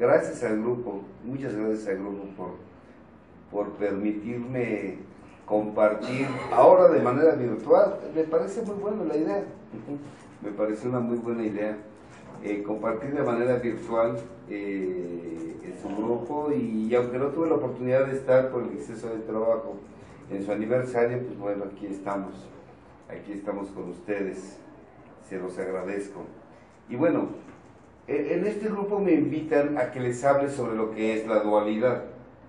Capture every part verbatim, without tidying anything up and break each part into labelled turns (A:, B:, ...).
A: gracias al grupo, muchas gracias al grupo por, por permitirme compartir ahora de manera virtual. Me parece muy buena la idea, me parece una muy buena idea eh, compartir de manera virtual eh, en su grupo, y, y aunque no tuve la oportunidad de estar por el exceso de trabajo en su aniversario, pues bueno, aquí estamos, aquí estamos con ustedes, se los agradezco. Y bueno, en este grupo me invitan a que les hable sobre lo que es la dualidad.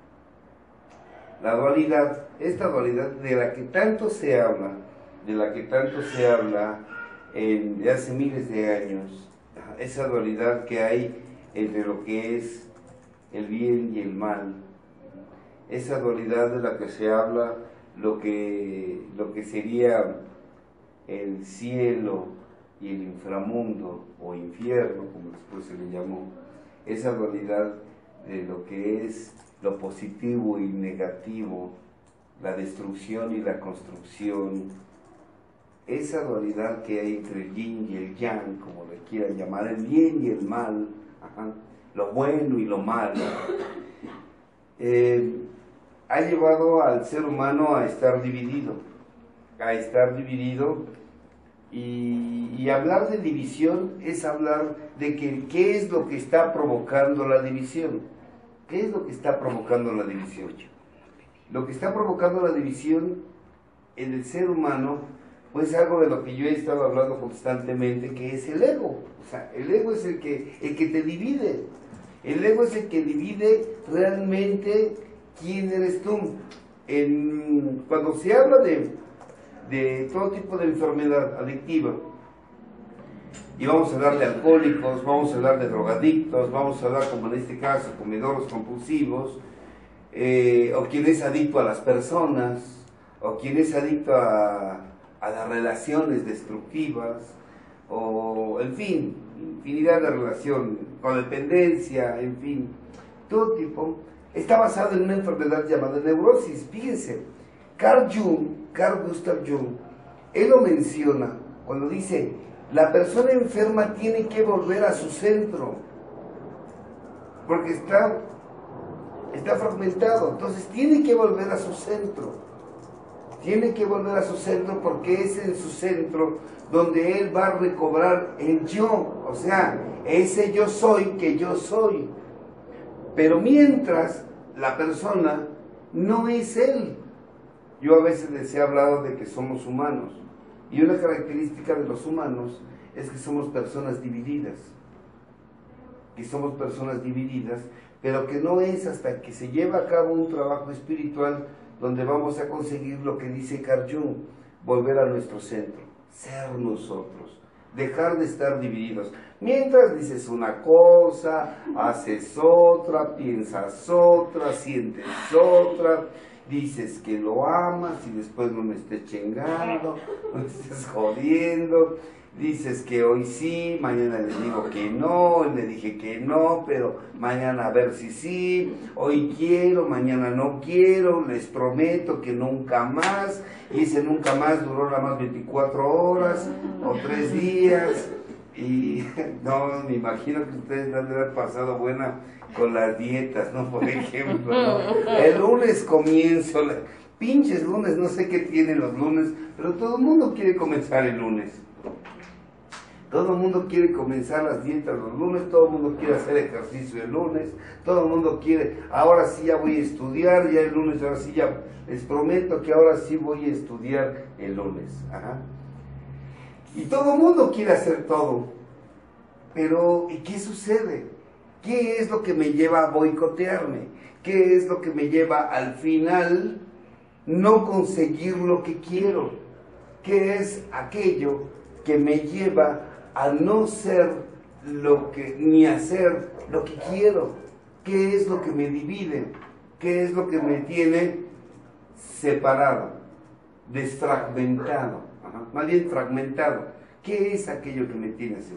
A: La dualidad, esta dualidad de la que tanto se habla, de la que tanto se habla en, de hace miles de años, esa dualidad que hay entre lo que es el bien y el mal, esa dualidad de la que se habla, lo que, lo que sería el cielo y el inframundo o infierno, como después se le llamó, esa dualidad de lo que es lo positivo y negativo, la destrucción y la construcción, esa dualidad que hay entre el yin y el yang, como le quieran llamar, el bien y el mal, ajá, lo bueno y lo malo, eh, ha llevado al ser humano a estar dividido, a estar dividido. Y, y hablar de división es hablar de que, qué es lo que está provocando la división. ¿Qué es lo que está provocando la división? Lo que está provocando la división en el ser humano, pues algo de lo que yo he estado hablando constantemente, que es el ego. O sea, el ego es el que, el que te divide. El ego es el que divide realmente quién eres tú. En, cuando se habla de de todo tipo de enfermedad adictiva, y vamos a hablar de alcohólicos, vamos a hablar de drogadictos, vamos a hablar, como en este caso, comedores compulsivos, eh, o quien es adicto a las personas, o quien es adicto a, a las relaciones destructivas, o en fin, infinidad de relaciones, codependencia, en fin, todo tipo, está basado en una enfermedad llamada neurosis. Fíjense, Carl Jung, Carl Gustav Jung, él lo menciona cuando dice, la persona enferma tiene que volver a su centro, porque está, está fragmentado, entonces tiene que volver a su centro, tiene que volver a su centro porque es en su centro donde él va a recobrar el yo, o sea, ese yo soy que yo soy, pero mientras la persona no es él. Yo a veces les he hablado de que somos humanos, y una característica de los humanos es que somos personas divididas, que somos personas divididas, pero que no es hasta que se lleva a cabo un trabajo espiritual donde vamos a conseguir lo que dice Carl Jung, volver a nuestro centro, ser nosotros, dejar de estar divididos. Mientras dices una cosa, haces otra, piensas otra, sientes otra, dices que lo amas y después no me estés chingando, no me estés jodiendo, dices que hoy sí, mañana le digo que no, hoy le dije que no, pero mañana a ver si sí, hoy quiero, mañana no quiero, les prometo que nunca más, y ese nunca más duró nada más veinticuatro horas o tres días, y no, me imagino que ustedes han de haber pasado buena con las dietas, ¿no? Por ejemplo, ¿no? El lunes comienzo, la, pinches lunes, no sé qué tienen los lunes, pero todo el mundo quiere comenzar el lunes. Todo el mundo quiere comenzar las dietas los lunes, todo el mundo quiere hacer ejercicio el lunes, todo el mundo quiere, ahora sí ya voy a estudiar, ya el lunes, ahora sí ya, les prometo que ahora sí voy a estudiar el lunes. Ajá. Y todo el mundo quiere hacer todo, pero ¿y qué sucede? ¿Qué es lo que me lleva a boicotearme? ¿Qué es lo que me lleva al final no conseguir lo que quiero? ¿Qué es aquello que me lleva a no ser lo que, ni hacer lo que quiero? ¿Qué es lo que me divide? ¿Qué es lo que me tiene separado, desfragmentado? Ajá, más bien fragmentado. ¿Qué es aquello que me tiene así?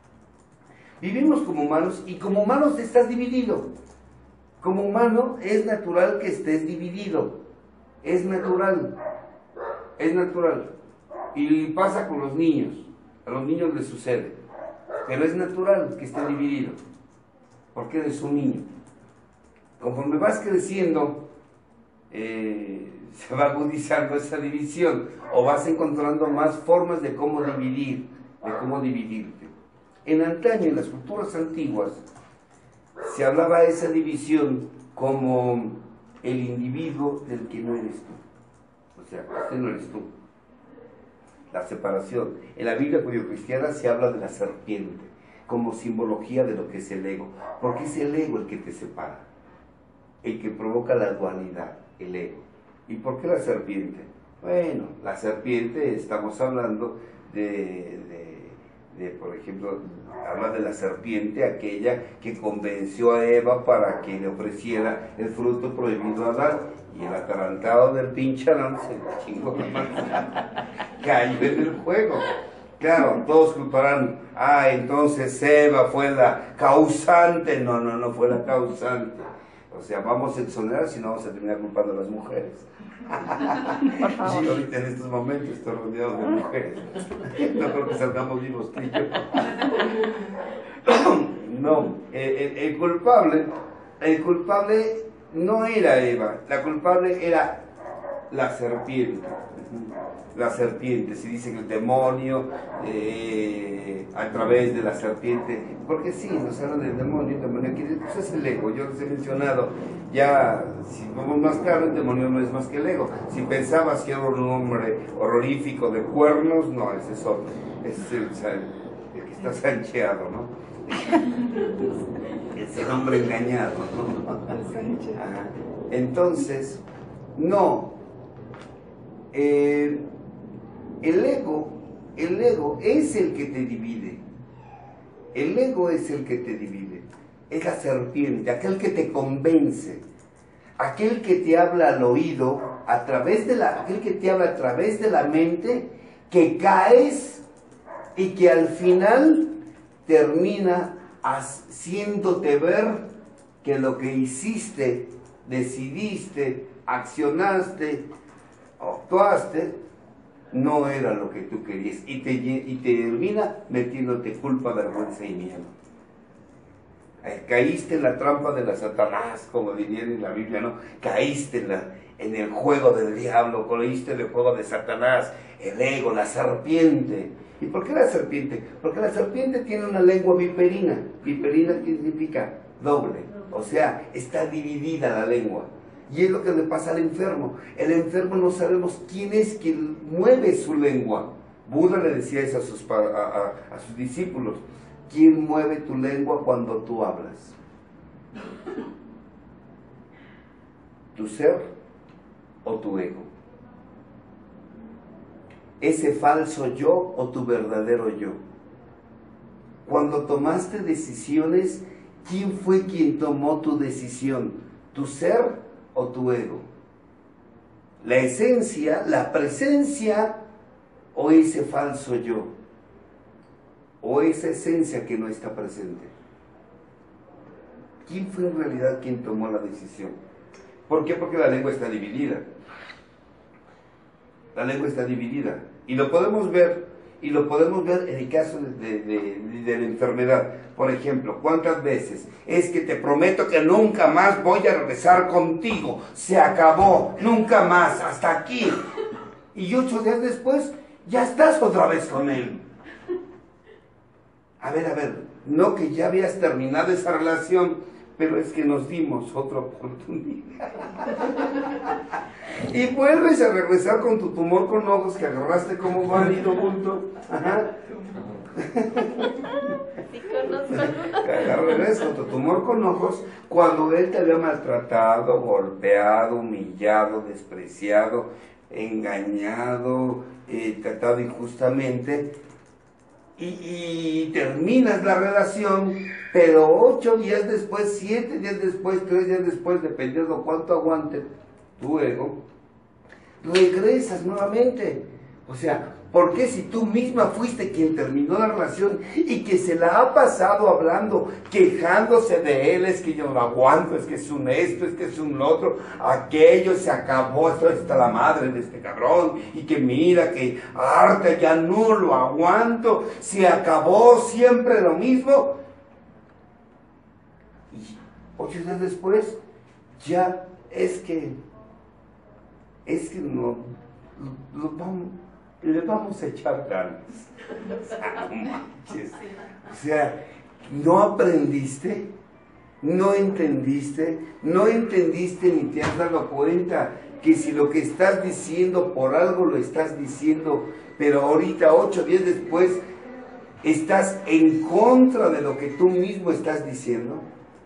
A: Vivimos como humanos y como humanos estás dividido. Como humano es natural que estés dividido. Es natural. Es natural. Y pasa con los niños. A los niños les sucede. Pero es natural que esté dividido. porque eres un niño. Conforme vas creciendo, eh, se va agudizando esa división, o vas encontrando más formas de cómo dividir, de cómo dividirte. En antaño, en las culturas antiguas, se hablaba de esa división como el individuo del que no eres tú. O sea, este no eres tú. La separación. En la Biblia judio-cristiana se habla de la serpiente como simbología de lo que es el ego, porque es el ego el que te separa, el que provoca la dualidad, el ego. ¿Y por qué la serpiente? Bueno, la serpiente, estamos hablando de, de, de, por ejemplo, habla de la serpiente, aquella que convenció a Eva para que le ofreciera el fruto prohibido a Adán, y el atarantado del pinche Adán se chingó la manzana, cayó en el juego. Claro, todos culparán, ah, entonces Eva fue la causante. No, no, no fue la causante. O sea, vamos a exonerar, si no vamos a terminar culpando a las mujeres. Sí, ahorita en estos momentos estoy rodeado de mujeres. No creo que salgamos vivos tú y yo. No, el, el culpable, el culpable no era Eva, la culpable era la serpiente. La serpiente, se dice que el demonio eh, a través de la serpiente, porque sí, nos hablan del demonio, el demonio aquí, pues es el ego. Yo les he mencionado, ya si vamos más claro, el demonio no es más que el ego. Si pensabas que era un hombre horrorífico de cuernos, no, ese es otro, ese es el, el que está sancheado, ¿no? Es el hombre engañado, ¿no? Ajá. Entonces, no, eh, el ego, el ego es el que te divide. El ego es el que te divide. Es la serpiente, aquel que te convence, aquel que te habla al oído, a través de la, aquel que te habla a través de la mente, que caes y que al final termina haciéndote ver que lo que hiciste, decidiste, accionaste, actuaste, no era lo que tú querías, y te, y te termina metiéndote culpa, vergüenza y miedo. Eh, caíste en la trampa de la Satanás, como dirían en la Biblia, ¿no? Caíste en, la, en el juego del diablo, caíste en el juego de Satanás, el ego, la serpiente. ¿Y por qué la serpiente? Porque la serpiente tiene una lengua viperina. Viperina significa doble, o sea, está dividida la lengua. Y es lo que le pasa al enfermo. El enfermo no sabemos quién es quien mueve su lengua. Buda le decía eso a sus, a, a, a sus discípulos. ¿Quién mueve tu lengua cuando tú hablas? ¿Tu ser o tu ego? ¿Ese falso yo o tu verdadero yo? Cuando tomaste decisiones, ¿quién fue quien tomó tu decisión? ¿Tu ser o tu ego? La esencia, la presencia, o ese falso yo, o esa esencia que no está presente. ¿Quién fue en realidad quien tomó la decisión? ¿Por qué? Porque la lengua está dividida. La lengua está dividida. Y lo podemos ver, y lo podemos ver en el caso de, de, de, de la enfermedad. Por ejemplo, ¿cuántas veces? Es que te prometo que nunca más voy a regresar contigo. Se acabó, nunca más, hasta aquí. Y ocho días después, ya estás otra vez con él. A ver, a ver, no que ya habías terminado esa relación, pero es que nos dimos otra oportunidad. Y vuelves a regresar con tu tumor con ojos que agarraste como marido junto. Ajá.
B: Sí, conozco.
A: Regresas con tu tumor con ojos cuando él te había maltratado, golpeado, humillado, despreciado, engañado, eh, tratado injustamente. Y, y terminas la relación, pero ocho días después, siete días después, tres días después, dependiendo cuánto aguante tu ego, regresas nuevamente. O sea, ¿por qué si tú misma fuiste quien terminó la relación y que se la ha pasado hablando, quejándose de él, es que yo no lo aguanto, es que es un esto, es que es un otro, aquello se acabó, esto está la madre de este cabrón, y que mira, que harta, ya no lo aguanto, se acabó siempre lo mismo? Y ocho días después, ya es que, es que no, lo, lo vamos, le vamos a echar ganas. O sea, no manches. O sea, no aprendiste, no entendiste, no entendiste ni te has dado cuenta que si lo que estás diciendo por algo lo estás diciendo, pero ahorita, ocho días después, estás en contra de lo que tú mismo estás diciendo.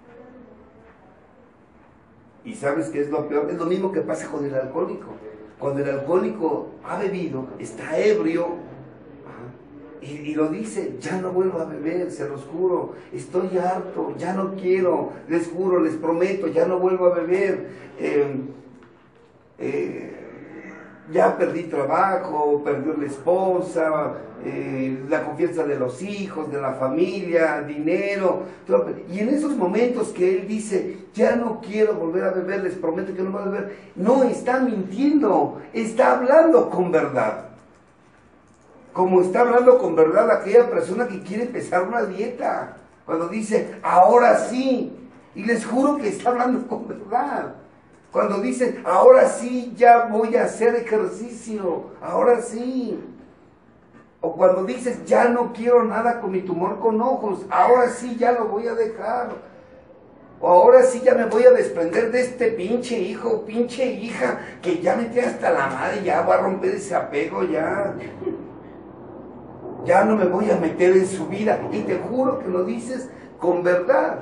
A: ¿Y sabes qué es lo peor? Es lo mismo que pasa con el alcohólico. Cuando el alcohólico ha bebido, está ebrio, y, y lo dice, ya no vuelvo a beber, se los juro, estoy harto, ya no quiero, les juro, les prometo, ya no vuelvo a beber, eh, eh, ya perdí trabajo, perdí la esposa, eh, la confianza de los hijos, de la familia, dinero, todo. Y en esos momentos que él dice, ya no quiero volver a beber, les prometo que no voy a beber, no está mintiendo, está hablando con verdad. Como está hablando con verdad aquella persona que quiere empezar una dieta, cuando dice, ahora sí, y les juro que está hablando con verdad. Cuando dicen, ahora sí ya voy a hacer ejercicio, ahora sí. O cuando dices, ya no quiero nada con mi tumor con ojos, ahora sí ya lo voy a dejar. O ahora sí ya me voy a desprender de este pinche hijo, pinche hija, que ya me tiene hasta la madre, ya va a romper ese apego, ya. Ya no me voy a meter en su vida. Y te juro que lo dices con verdad.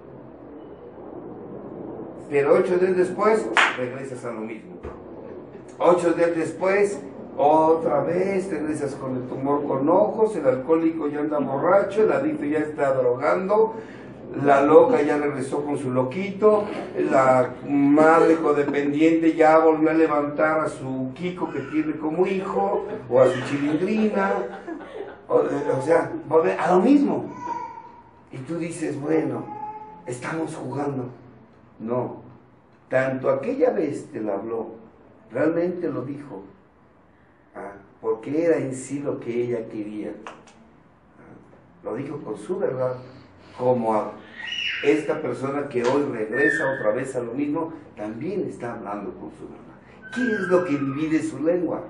A: Pero ocho días después, regresas a lo mismo. Ocho días después, otra vez regresas con el tumor con ojos, el alcohólico ya anda borracho, el adicto ya está drogando, la loca ya regresó con su loquito, la madre codependiente ya volvió a levantar a su Kiko que tiene como hijo, o a su chilindrina, o, o sea, volver a lo mismo. Y tú dices, bueno, estamos jugando. No, tanto aquella vez te lo habló, realmente lo dijo, ah, porque era en sí lo que ella quería. Ah, lo dijo con su verdad, como a esta persona que hoy regresa otra vez a lo mismo, también está hablando con su verdad. ¿Qué es lo que divide su lengua?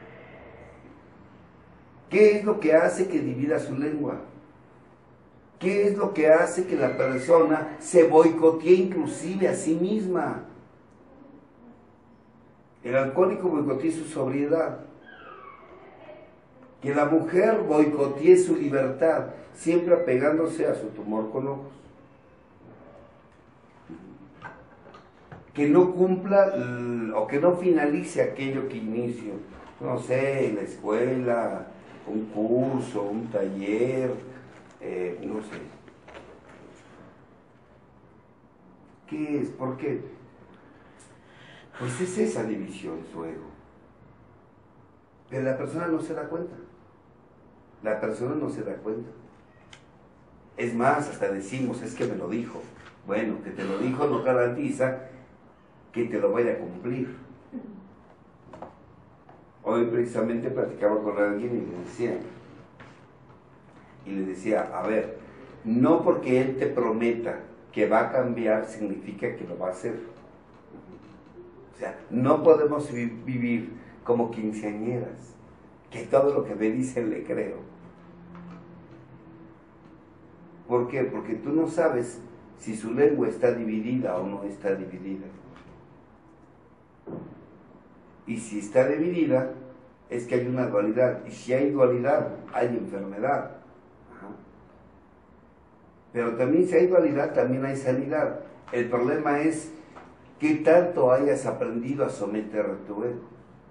A: ¿Qué es lo que hace que divida su lengua? ¿Qué es lo que hace que la persona se boicotee inclusive a sí misma? El alcohólico boicotea su sobriedad. Que la mujer boicotee su libertad, siempre apegándose a su tumor con ojos. Que no cumpla o que no finalice aquello que inició. No sé, en la escuela, un curso, un taller. Eh, no sé. ¿Qué es? ¿Por qué? Pues es esa división, su ego. Pero la persona no se da cuenta. La persona no se da cuenta. Es más, hasta decimos, es que me lo dijo. Bueno, que te lo dijo no garantiza que te lo vaya a cumplir. Hoy precisamente platicaba con alguien y le decía, y le decía, a ver, no porque él te prometa que va a cambiar significa que lo va a hacer. O sea, no podemos vi vivir como quinceañeras, que todo lo que me dicen le creo. ¿Por qué? Porque tú no sabes si su lengua está dividida o no está dividida. Y si está dividida, es que hay una dualidad. Y si hay dualidad, hay enfermedad. Pero también si hay dualidad, también hay sanidad. El problema es qué tanto hayas aprendido a someter a tu ego.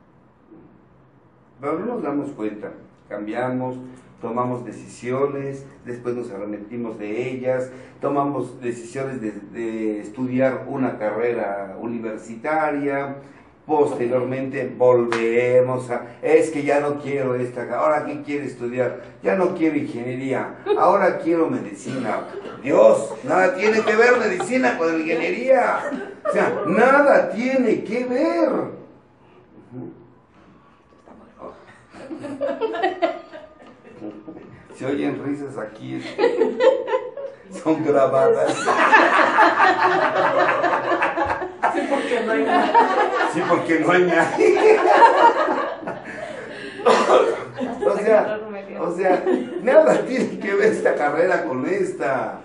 A: Pero no nos damos cuenta, cambiamos, tomamos decisiones, después nos arrepentimos de ellas, tomamos decisiones de, de estudiar una carrera universitaria, posteriormente volvemos a, es que ya no quiero esta, ahora ¿qué quiero estudiar? Ya no quiero ingeniería, ahora quiero medicina. Dios, nada tiene que ver medicina con ingeniería, o sea, nada tiene que ver. Se oyen risas aquí, son grabadas.
C: Sí, porque no hay nada.
A: Sí, porque no hay nadie. O sea, o sea, nada tiene que ver esta carrera con esta.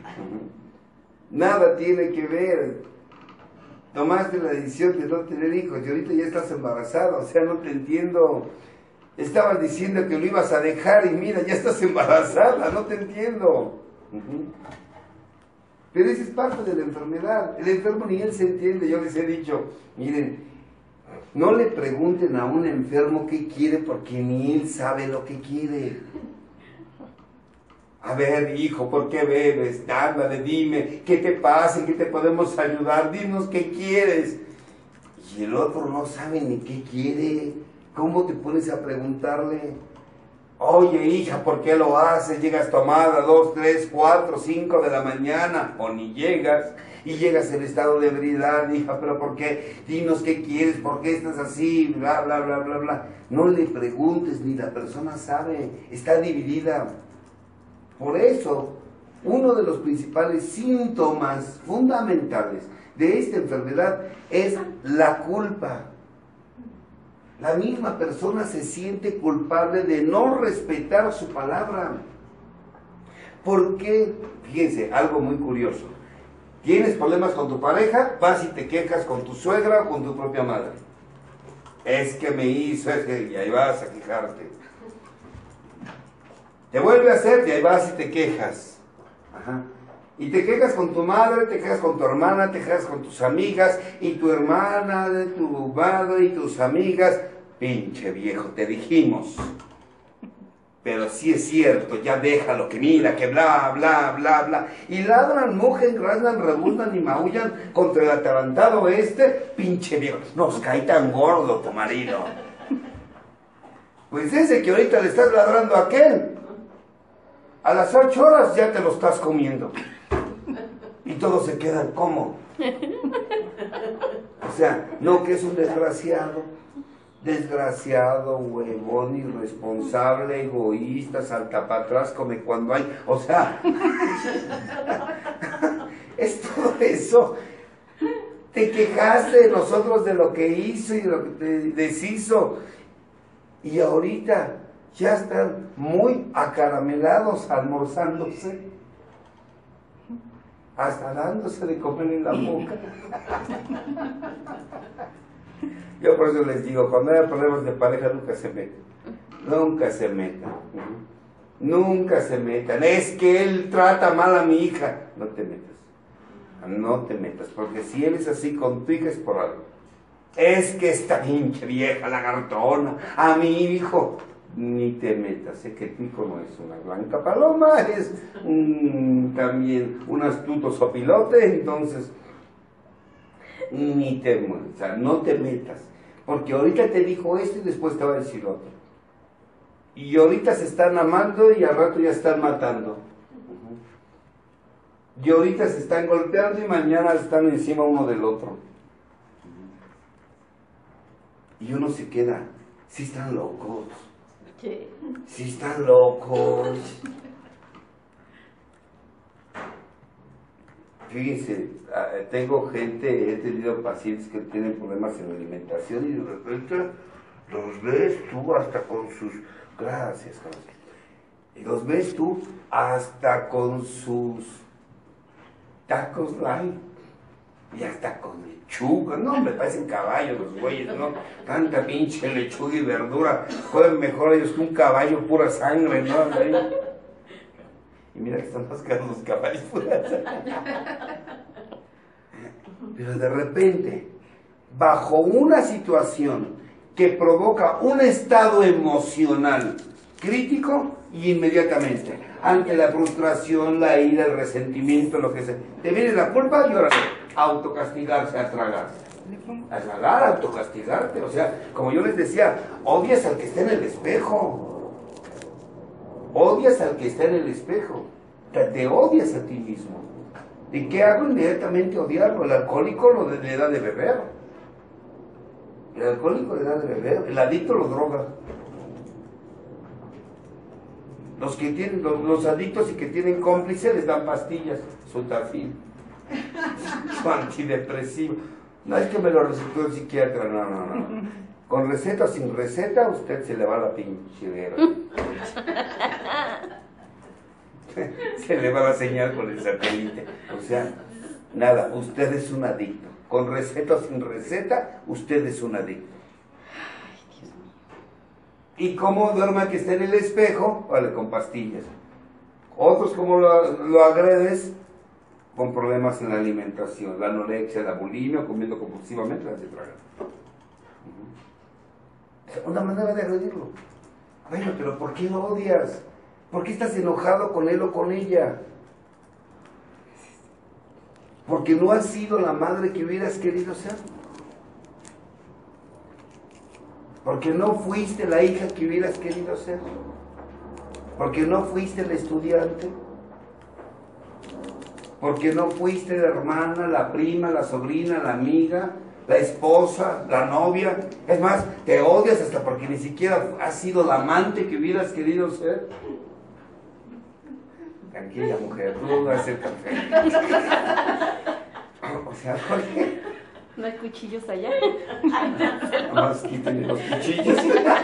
A: Nada tiene que ver. Tomaste la decisión de no tener hijos y ahorita ya estás embarazada, o sea, no te entiendo. Estabas diciendo que lo ibas a dejar y mira, ya estás embarazada, no te entiendo. Pero esa es parte de la enfermedad. El enfermo ni él se entiende. Yo les he dicho, miren, no le pregunten a un enfermo qué quiere porque ni él sabe lo que quiere. A ver, hijo, ¿por qué bebes? Ándale, dime, ¿qué te pasa? ¿En qué te podemos ayudar? Dinos qué quieres. Y el otro no sabe ni qué quiere. ¿Cómo te pones a preguntarle? Oye, hija, ¿por qué lo haces? Llegas tomada dos, tres, cuatro, cinco de la mañana, o ni llegas, y llegas en estado de ebriedad, hija, ¿pero por qué? Dinos qué quieres, ¿por qué estás así? Bla, bla, bla, bla, bla. No le preguntes, ni la persona sabe, está dividida. Por eso, uno de los principales síntomas fundamentales de esta enfermedad es la culpa. La misma persona se siente culpable de no respetar su palabra. ¿Por qué? Fíjense, algo muy curioso. Tienes problemas con tu pareja, vas y te quejas con tu suegra o con tu propia madre. Es que me hizo, es que... y ahí vas a quejarte. Te vuelve a hacer y ahí vas y te quejas. Ajá. Y te quejas con tu madre, te quejas con tu hermana, te quejas con tus amigas, y tu hermana, de tu madre y tus amigas. Pinche viejo, te dijimos. Pero sí es cierto, ya déjalo, que mira, que bla, bla, bla, bla. Y ladran, mugen, rasgan, rebuznan y maullan contra el atarantado este. Pinche viejo, nos cae tan gordo tu marido. Pues ese que ahorita le estás ladrando a aquel, a las ocho horas ya te lo estás comiendo. Y todos se quedan, ¿cómo? O sea, no, que es un desgraciado. Desgraciado, huevón, irresponsable, egoísta, salta para atrás, come cuando hay... O sea, es todo eso. Te quejaste de nosotros de lo que hizo y de lo que te deshizo. Y ahorita ya están muy acaramelados almorzándose, hasta dándose de comer en la boca. Yo por eso les digo, cuando haya problemas de pareja nunca se metan, nunca se metan, nunca se metan. Es que él trata mal a mi hija, no te metas, no te metas, porque si él es así con tu hija es por algo. Es que esta pinche vieja lagartona, a mi hijo, ni te metas, sé que tu hijo no es una blanca paloma, es un, también un astuto sopilote, entonces ni te, o sea, no te metas, porque ahorita te dijo esto y después te va a decir lo otro. Y ahorita se están amando y al rato ya están matando. Y ahorita se están golpeando y mañana están encima uno del otro. Y uno se queda, sí están locos,
B: Sí.
A: sí están locos. Fíjense, tengo gente, he tenido pacientes que tienen problemas en la alimentación y de repente los ves tú hasta con sus, gracias, gracias, y los ves tú hasta con sus tacos light y hasta con lechuga, no, me parecen caballos los güeyes, ¿no? Tanta pinche lechuga y verdura, pueden mejor ellos que un caballo pura sangre, ¿no? Y mira que están más caros los caballos pura sangre. Pero de repente, bajo una situación que provoca un estado emocional crítico, y inmediatamente, ante la frustración, la ira, el resentimiento, lo que sea, te viene la culpa y ahora autocastigarse, a tragar. A tragar, a autocastigarte. O sea, como yo les decía, odias al que está en el espejo. Odias al que está en el espejo. Te, te odias a ti mismo. ¿Y qué hago? Inmediatamente odiarlo. El alcohólico lo de, le da de beber. El alcohólico le da de beber. El adicto lo droga. Los que tienen, los, los adictos y que tienen cómplices les dan pastillas, sultafil. su antidepresivo. No, es que me lo recetó el psiquiatra. No, no, no. Con receta o sin receta, usted se le va la pinchera. Se le va la señal con el satélite. O sea, nada, usted es un adicto. Con receta o sin receta, usted es un adicto. ¿Y cómo duerme que está en el espejo? Vale, con pastillas. Otros, ¿cómo lo, lo agredes? Con problemas en la alimentación, la anorexia, la bulimia, comiendo compulsivamente, las de tragar. Uh-huh. Una manera de agredirlo. Bueno, pero ¿por qué lo odias? ¿Por qué estás enojado con él o con ella? Porque no has sido la madre que hubieras querido ser. Porque no fuiste la hija que hubieras querido ser. Porque no fuiste el estudiante. Porque no fuiste la hermana, la prima, la sobrina, la amiga, la esposa, la novia. Es más, te odias hasta porque ni siquiera has sido la amante que hubieras querido ser. Tranquila, mujer, tú vas a ser café. O sea, ¿por qué?
B: No hay cuchillos allá.
A: Nomás quiten los cuchillos.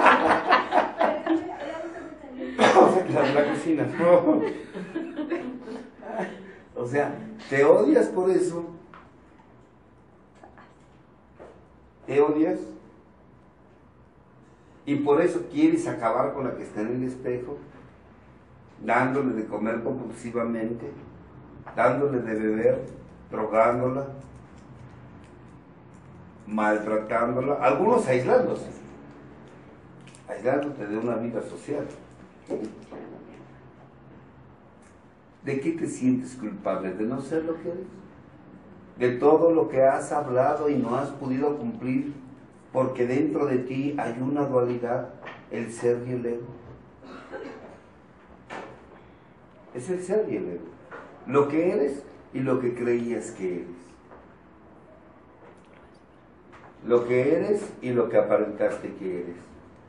A: O sea, la, la cocina. No. O sea, ¿te odias por eso? ¿Te odias? Y por eso quieres acabar con la que está en el espejo, dándole de comer compulsivamente, dándole de beber, drogándola, maltratándola, algunos aislándose, aislándote de una vida social. ¿De qué te sientes culpable? ¿De no ser lo que eres? ¿De todo lo que has hablado y no has podido cumplir? Porque dentro de ti hay una dualidad, el ser y el ego. Es el ser y el ego. Lo que eres y lo que creías que eres. Lo que eres y lo que aparentaste que eres.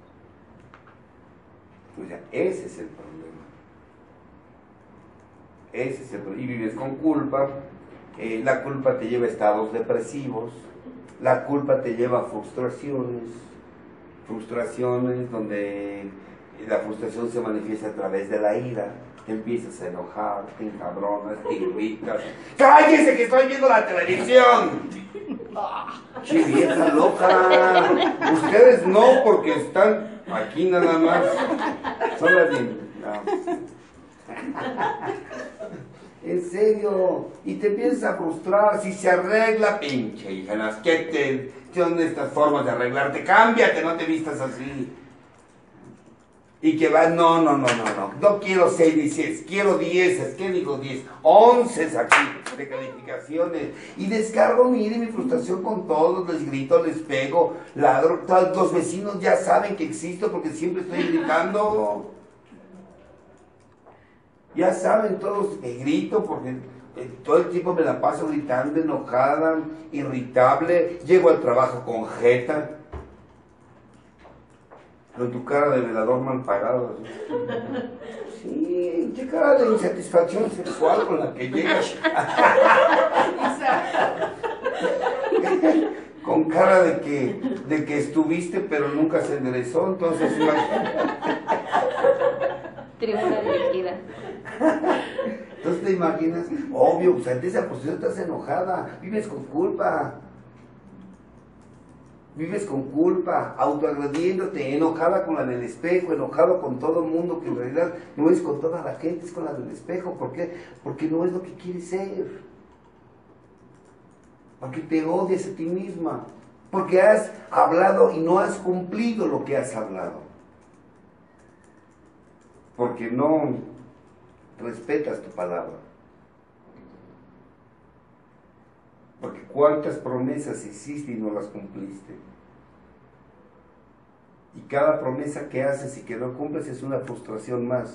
A: O sea, ese es el problema. Ese es el problema. Y vives con culpa. Eh, la culpa te lleva a estados depresivos. La culpa te lleva a frustraciones. Frustraciones donde la frustración se manifiesta a través de la ira. Te empiezas a enojar, te encabronas, te irritas. ¡Cállese que estoy viendo la televisión! ¡Che vieja loca! Ustedes no, porque están aquí nada más. Son las de... no. En serio. Y te empiezas a frustrar. Si se arregla, pinche hija, las que te... son estas formas de arreglarte. Cámbiate, no te vistas así. Y que va, no, no, no, no, no, no quiero seis y diez, quiero diez, ¿qué digo diez? Once aquí de calificaciones. Y descargo mi ira y mi frustración con todos, les grito, les pego, ladro, todos los vecinos ya saben que existo porque siempre estoy gritando. Ya saben todos que grito porque todo el tiempo me la paso gritando, enojada, irritable, llego al trabajo con jeta. Con tu cara de velador mal pagado. Sí, qué cara de insatisfacción sexual con la que llegas. Con cara de que, de que estuviste pero nunca se enderezó, entonces
B: tribuna líquida.
A: Entonces te imaginas, obvio, pues ante esa posición estás enojada, vives con culpa. Vives con culpa, autoagrediéndote, enojada con la del espejo, enojado con todo el mundo, que en realidad no es con toda la gente, es con la del espejo. ¿Por qué? Porque no es lo que quieres ser. Porque te odias a ti misma. Porque has hablado y no has cumplido lo que has hablado. Porque no respetas tu palabra. Porque cuántas promesas hiciste y no las cumpliste. Y cada promesa que haces y que no cumples es una frustración más.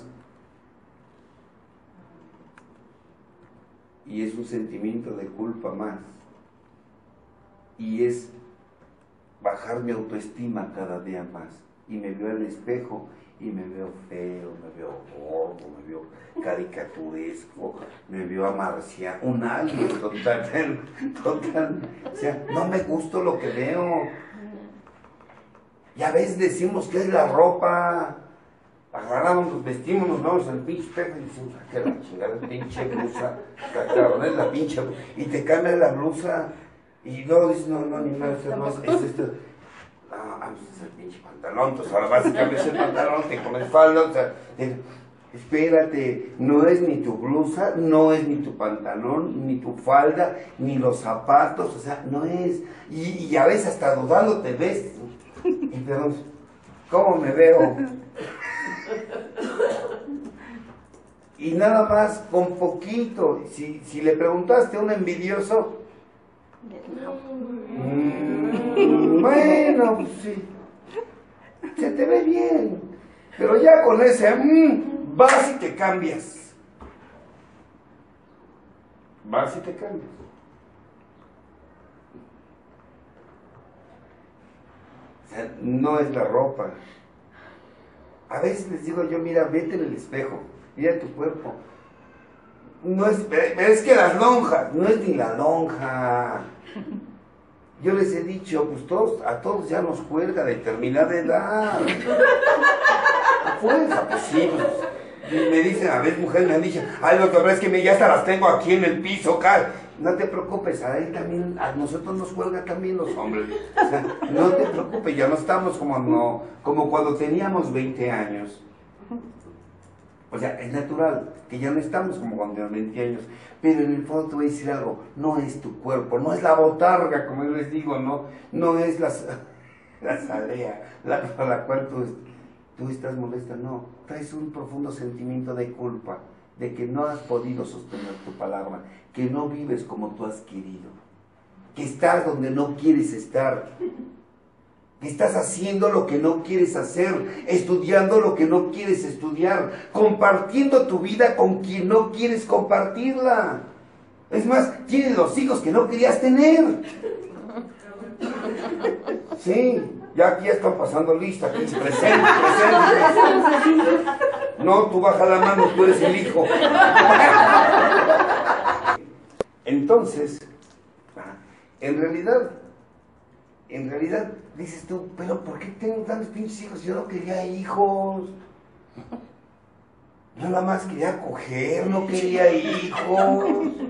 A: Y es un sentimiento de culpa más. Y es bajar mi autoestima cada día más. Y me veo al espejo y me veo feo, me veo gordo, me veo caricaturesco, me veo a marciano, un alien total, total, o sea, no me gusta lo que veo. Y a veces decimos que es la ropa, agarramos, nos vestimos, nos vamos al pinche espejo y decimos, ah, que la chingada, pinche blusa, cabrón, es la pinche, y te cambias la blusa, y luego dices, no, no, ni nada, esto no es, es esto, no, vamos a hacer pinche pantalón, entonces ahora vas a cambiar el pantalón, te pones falda, o sea, te, espérate, no es ni tu blusa, no es ni tu pantalón, ni tu falda, ni los zapatos, o sea, no es, y, y a veces hasta dudando te ves, y perdón, ¿cómo me veo? Y nada más, con poquito, si, si le preguntaste a un envidioso, mmm, bueno, pues sí, se te ve bien, pero ya con ese, mmm, vas y te cambias, vas y te cambias. O sea, no es la ropa. A veces les digo yo, mira, vete en el espejo, mira tu cuerpo. No es, es que las lonjas, no es ni la lonja. Yo les he dicho, pues todos, a todos ya nos cuelga determinada edad. A fuerza, pues sí, pues, me dicen, a veces mujeres me han dicho, ay doctor, es que me, ya hasta las tengo aquí en el piso, cara. No te preocupes, a él también, a nosotros nos cuelga también los hombres. O sea, no te preocupes, ya no estamos como, no, como cuando teníamos veinte años. O sea, es natural que ya no estamos como cuando teníamos veinte años. Pero en el fondo te voy a decir algo, no es tu cuerpo, no es la botarga, como yo les digo, no, no es la, la salea, la, por la cual tú, tú estás molesta, no. Traes un profundo sentimiento de culpa, de que no has podido sostener tu palabra, que no vives como tú has querido, que estás donde no quieres estar, que estás haciendo lo que no quieres hacer, estudiando lo que no quieres estudiar, compartiendo tu vida con quien no quieres compartirla. Es más, tienes los hijos que no querías tener. Sí, ya aquí ya están pasando lista, aquí, presente, presente. No, tú baja la mano, tú eres el hijo. Entonces, en realidad, en realidad dices tú, pero ¿por qué tengo tantos pinches hijos? Yo no quería hijos. Yo nada más quería coger, no quería hijos.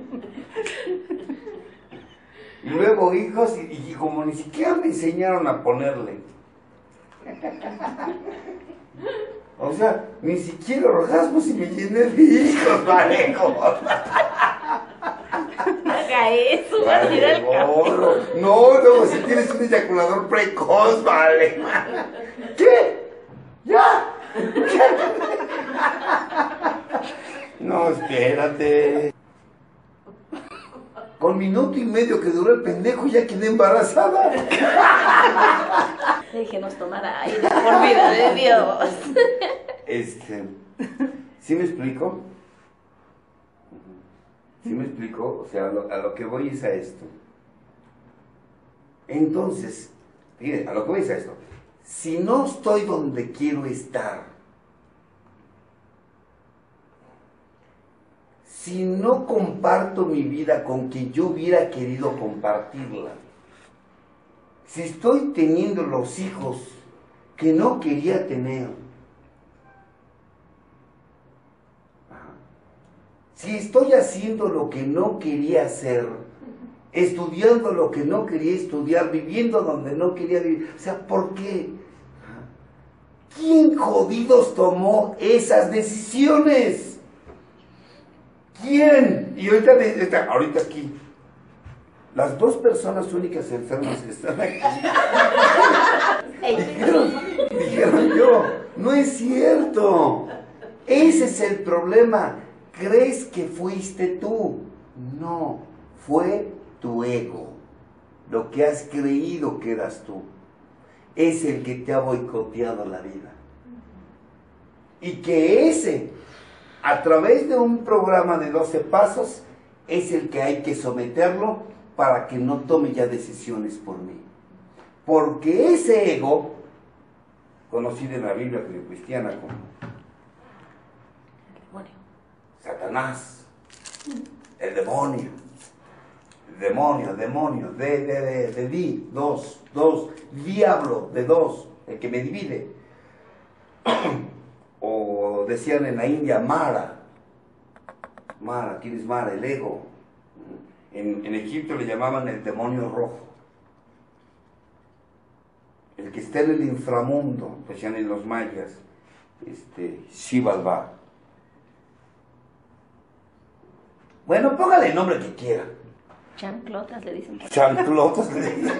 A: Y luego hijos, y, y como ni siquiera me enseñaron a ponerle. O sea, ni siquiera orgasmos y me llené de hijos, vale,
B: Haga eso, va a tirar el
A: gorro. No, no, si tienes un eyaculador precoz, vale. ¿Qué? ¿Ya? ¿Qué? No, espérate. Con minuto y medio que duró el pendejo ya quedé embarazada.
B: Déjenos tomar aire, por vida de Dios.
A: Este, ¿sí me explico? ¿Sí me explico? O sea, a lo, a lo que voy es a esto. Entonces, fíjense, a lo que voy es a esto. Si no estoy donde quiero estar, si no comparto mi vida con quien yo hubiera querido compartirla, si estoy teniendo los hijos que no quería tener, si estoy haciendo lo que no quería hacer, estudiando lo que no quería estudiar, viviendo donde no quería vivir, o sea, ¿por qué? ¿Quién jodidos tomó esas decisiones? ¿Quién? Y ahorita, ahorita aquí, las dos personas únicas enfermas que están aquí, dijeron, dijeron yo, no es cierto, ese es el problema. ¿Crees que fuiste tú? No, fue tu ego. Lo que has creído que eras tú es el que te ha boicoteado la vida. Y que ese, a través de un programa de doce pasos, es el que hay que someterlo para que no tome ya decisiones por mí. Porque ese ego conocida en la Biblia cristiana como
B: Demonio.
A: Satanás, el demonio, el demonio, demonio, de, de, de, de, di, dos, dos, diablo, de dos, el que me divide. O decían en la India, Mara, Mara, ¿quién es Mara? El ego. En, en Egipto le llamaban el demonio rojo. El que está en el inframundo, decían en los mayas, este, Xibalbá. Bueno, póngale el nombre que quiera.
B: Chanclotas le dicen.
A: Chanclotas le dicen.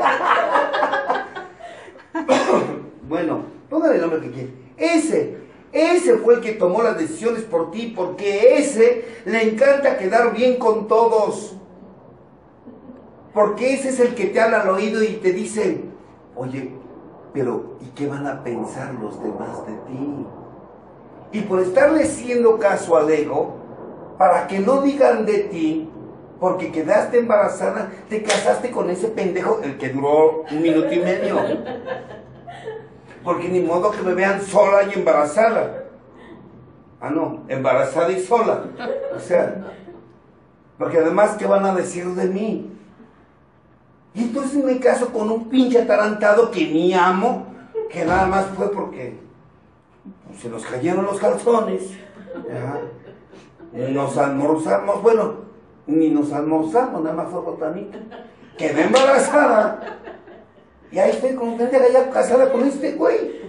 A: Bueno, póngale el nombre que quiera. Ese, ese fue el que tomó las decisiones por ti, porque ese le encanta quedar bien con todos. Porque ese es el que te habla al oído y te dice, oye, pero ¿y qué van a pensar los demás de ti? Y por estarle haciendo caso al ego, para que no digan de ti, porque quedaste embarazada, te casaste con ese pendejo, el que duró un minuto y medio. Porque ni modo que me vean sola y embarazada. Ah, no, embarazada y sola. O sea, porque además, ¿qué van a decir de mí? Y entonces me caso con un pinche atarantado que ni amo, que nada más fue porque pues, se nos cayeron los calzones. ¿Ya? Nos almorzamos, bueno, ni nos almorzamos, nada más fue botanita. Quedé embarazada. Y ahí estoy con gente ya casada con este güey.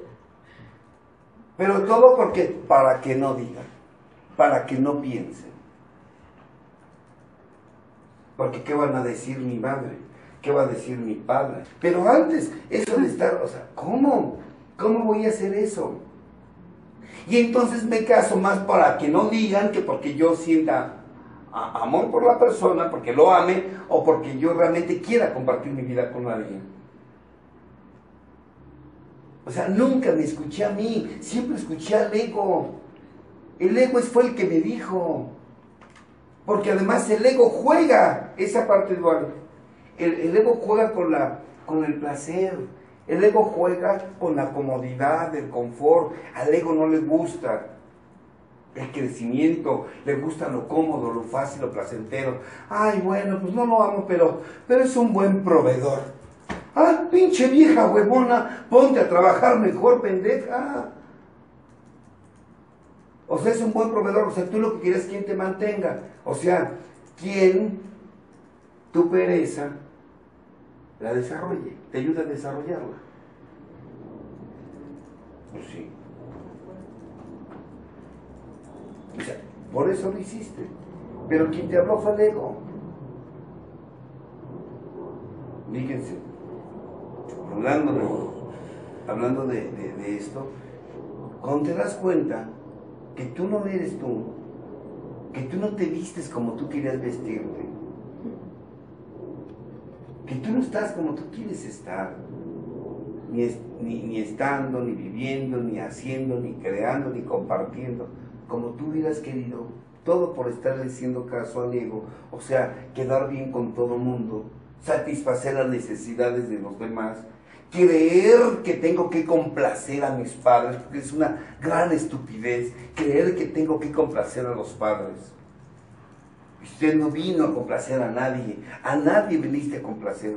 A: Pero todo porque, para que no digan, para que no piensen. Porque ¿qué van a decir mi madre? ¿Qué va a decir mi padre? Pero antes, eso de estar, o sea, ¿cómo? ¿Cómo voy a hacer eso? Y entonces me caso más para que no digan que porque yo sienta amor por la persona, porque lo ame, o porque yo realmente quiera compartir mi vida con alguien. O sea, nunca me escuché a mí, siempre escuché al ego. El ego fue el que me dijo. Porque además el ego juega esa parte dual. El, el ego juega con, la, con el placer. El ego juega con la comodidad, el confort. Al ego no le gusta el crecimiento, le gusta lo cómodo, lo fácil, lo placentero. Ay, bueno, pues no lo amo, pero, pero es un buen proveedor. Ah, pinche vieja huevona, ponte a trabajar mejor, pendeja. O sea, es un buen proveedor, o sea, tú lo que quieres es quien te mantenga. O sea, quien tu pereza la desarrolle, te ayuda a desarrollarla. Pues sí. O sea, por eso lo hiciste. Pero quien te habló fue el ego. Fíjense, hablando de, hablando de, de, de esto, cuando te das cuenta que tú no eres tú, que tú no te vistes como tú querías vestirte, que tú no estás como tú quieres estar, ni, es, ni, ni estando, ni viviendo, ni haciendo, ni creando, ni compartiendo, como tú hubieras querido, todo por estarle haciendo caso al ego, o sea, quedar bien con todo el mundo, satisfacer las necesidades de los demás, creer que tengo que complacer a mis padres, porque es una gran estupidez, creer que tengo que complacer a los padres. Usted no vino a complacer a nadie, a nadie viniste a complacer.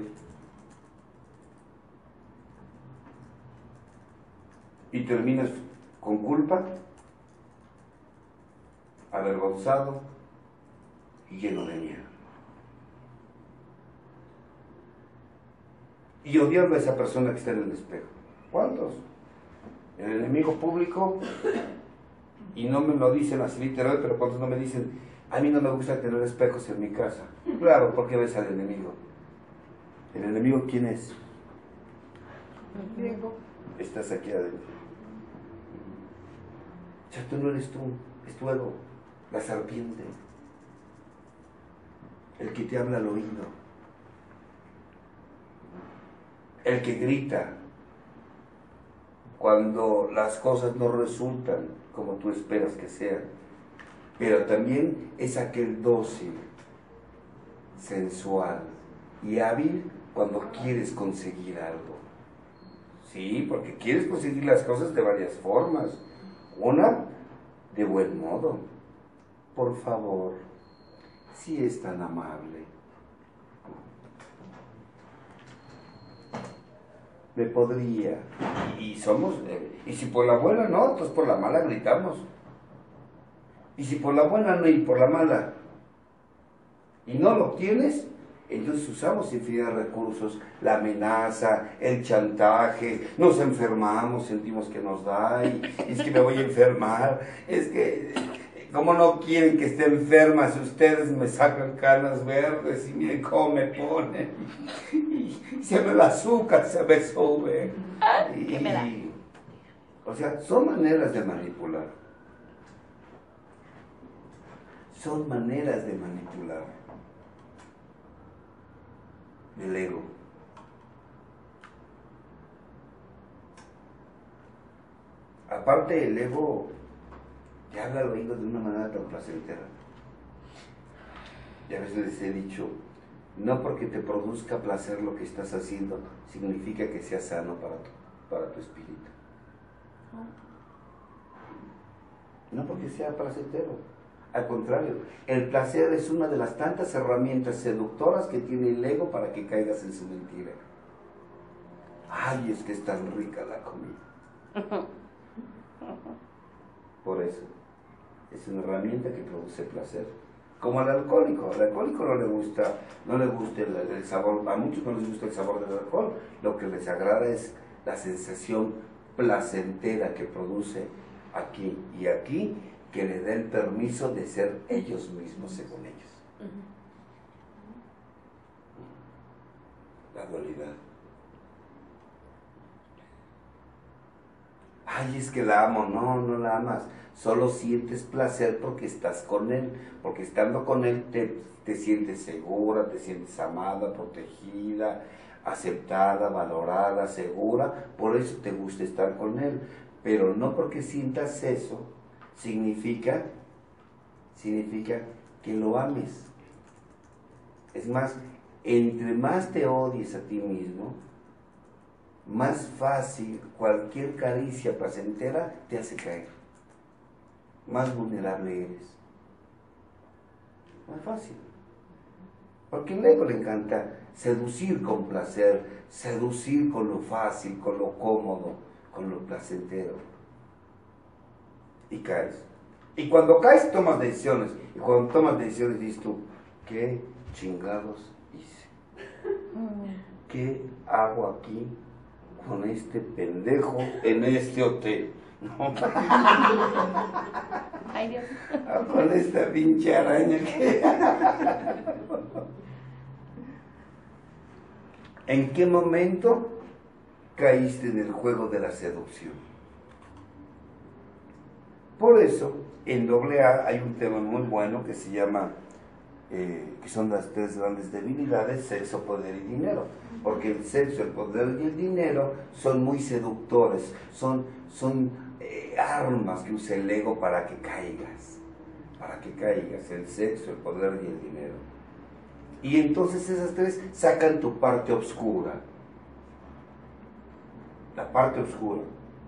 A: Y terminas con culpa, avergonzado y lleno de miedo. Y odiando a esa persona que está en el espejo. ¿Cuántos? El enemigo público, y no me lo dicen así literal, pero cuántos no me dicen, a mí no me gusta tener espejos en mi casa. Claro, porque ves al enemigo. ¿El enemigo quién es?
C: El ego.
A: Estás aquí adentro. O sea, tú no eres tú, es tu ego, la serpiente, el que te habla al oído, el que grita cuando las cosas no resultan como tú esperas que sean, pero también es aquel dócil, sensual y hábil cuando quieres conseguir algo. Sí, porque quieres conseguir las cosas de varias formas. Una, de buen modo. Por favor, si es tan amable, me podría. Y somos, eh, y si por la buena no, pues por la mala gritamos. Y si por la buena no y por la mala, y no lo obtienes, entonces usamos infinidad de recursos, la amenaza, el chantaje, nos enfermamos, sentimos que nos da, y es que me voy a enfermar, es que, como no quieren que esté enferma, si ustedes me sacan canas verdes y miren cómo me ponen, y, y se me el azúcar, se me sube. Y,
B: ¿Qué me da?
A: o sea, son maneras de manipular. Son maneras de manipular el ego. Aparte, el ego te habla al oído de una manera tan placentera. Y a veces les he dicho, no porque te produzca placer lo que estás haciendo, significa que sea sano para tu, para tu espíritu. No porque sea placentero. Al contrario, el placer es una de las tantas herramientas seductoras que tiene el ego para que caigas en su mentira. Ay, es que es tan rica la comida. Por eso, es una herramienta que produce placer. Como al alcohólico, al alcohólico no le gusta, no le gusta el, el sabor, a muchos no les gusta el sabor del alcohol, lo que les agrada es la sensación placentera que produce aquí y aquí, que le da el permiso de ser ellos mismos según ellos. La dualidad. Ay, es que la amo. No, no la amas. Solo sientes placer porque estás con él. Porque estando con él te, te sientes segura, te sientes amada, protegida, aceptada, valorada, segura. Por eso te gusta estar con él. Pero no porque sientas eso, significa, significa que lo ames. Es más, entre más te odies a ti mismo, más fácil cualquier caricia placentera te hace caer. Más vulnerable eres. Más fácil. Porque al ego le encanta seducir con placer, seducir con lo fácil, con lo cómodo, con lo placentero. Y caes. Y cuando caes tomas decisiones. Y cuando tomas decisiones dices tú, ¿qué chingados hice? ¿Qué hago aquí con este pendejo en este hotel? ¿No?
B: Ay, Dios.
A: Con esta pinche araña que... ¿En qué momento caíste en el juego de la seducción? Por eso, en doble A hay un tema muy bueno que se llama, eh, que son las tres grandes debilidades, sexo, poder y dinero. Porque el sexo, el poder y el dinero son muy seductores, son, son eh, armas que usa el ego para que caigas, para que caigas, el sexo, el poder y el dinero. Y entonces esas tres sacan tu parte oscura, la parte oscura.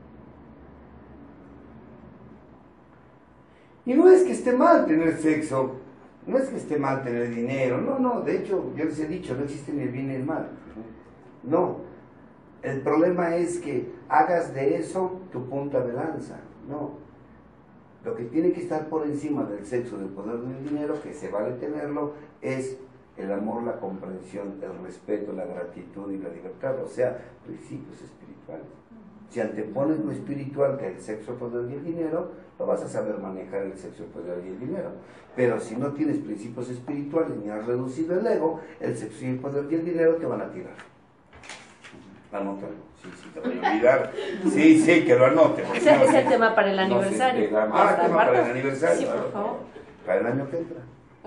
A: Y no es que esté mal tener sexo, no es que esté mal tener dinero, no, no, de hecho, yo les he dicho, no existe ni el bien ni el mal. No, el problema es que hagas de eso tu punta de lanza, no. Lo que tiene que estar por encima del sexo, del poder del dinero, que se vale tenerlo, es el amor, la comprensión, el respeto, la gratitud y la libertad, o sea, principios espirituales. Si antepones lo espiritual que el sexo, el poder y el dinero, no vas a saber manejar el sexo, el poder y el dinero. Pero si no tienes principios espirituales ni has reducido el ego, el sexo y el poder y el dinero te van a tirar. Anótalo. Sí, sí, te voy a olvidar. Sí, sí, que lo anote.
B: Ese es el tema para el aniversario.
A: No ah, el tema para el aniversario.
B: Sí, por favor.
A: Para el año que entra.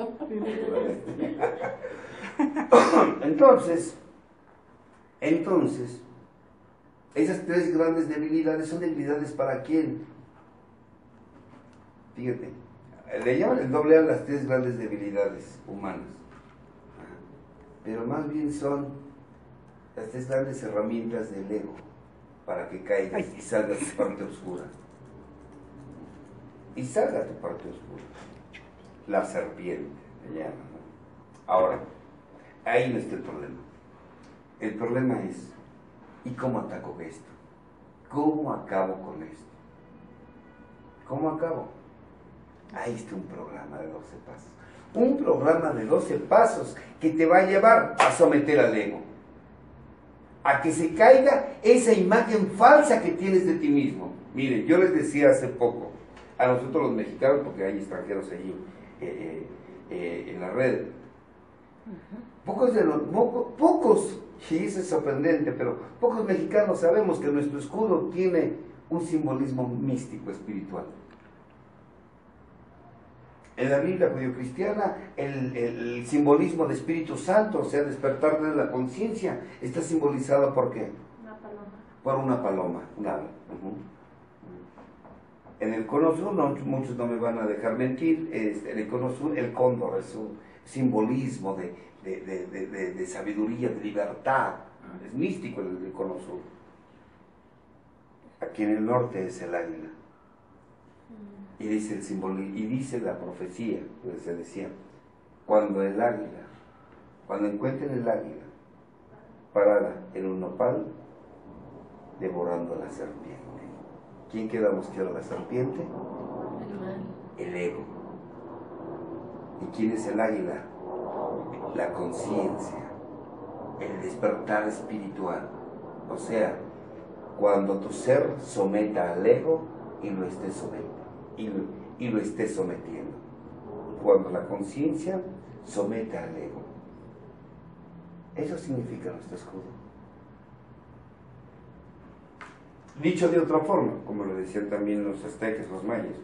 A: Entonces, entonces, esas tres grandes debilidades son debilidades para quién. Fíjate, le llaman el doble A las tres grandes debilidades humanas, pero más bien son las tres grandes herramientas del ego para que caigas y salga tu parte oscura. Y salga tu parte oscura. La serpiente, se llama, ¿no? Ahora, ahí no está el problema. El problema es, ¿y cómo ataco esto? ¿Cómo acabo con esto? ¿Cómo acabo? Ahí está un programa de doce pasos. Un programa de doce pasos que te va a llevar a someter al ego. A que se caiga esa imagen falsa que tienes de ti mismo. Miren, yo les decía hace poco, a nosotros los mexicanos, porque hay extranjeros allí eh, eh, eh, en la red, pocos de los, poco, pocos, y eso es sorprendente, pero pocos mexicanos sabemos que nuestro escudo tiene un simbolismo místico, espiritual. En la Biblia judio-cristiana, el, el simbolismo de Espíritu Santo, o sea, despertar de la conciencia, está simbolizado por qué?
B: Una paloma.
A: Por una paloma, un ave. Uh-huh. En el cono sur, no, muchos no me van a dejar mentir, es, en el cono sur el cóndor es un simbolismo de, de, de, de, de, de sabiduría, de libertad. Es místico el, el cono sur. Aquí en el norte es el águila. Y dice, el simbol, y dice la profecía, pues se decía, cuando el águila, cuando encuentren el águila parada en un nopal, devorando a la serpiente. ¿Quién quedamos que era la serpiente? El ego. ¿Y quién es el águila? La conciencia, el despertar espiritual. O sea, cuando tu ser someta al ego y lo esté sometiendo. Y lo, y lo esté sometiendo. Cuando la conciencia somete al ego. Eso significa nuestro escudo. Dicho de otra forma, como lo decían también los aztecas, los mayas,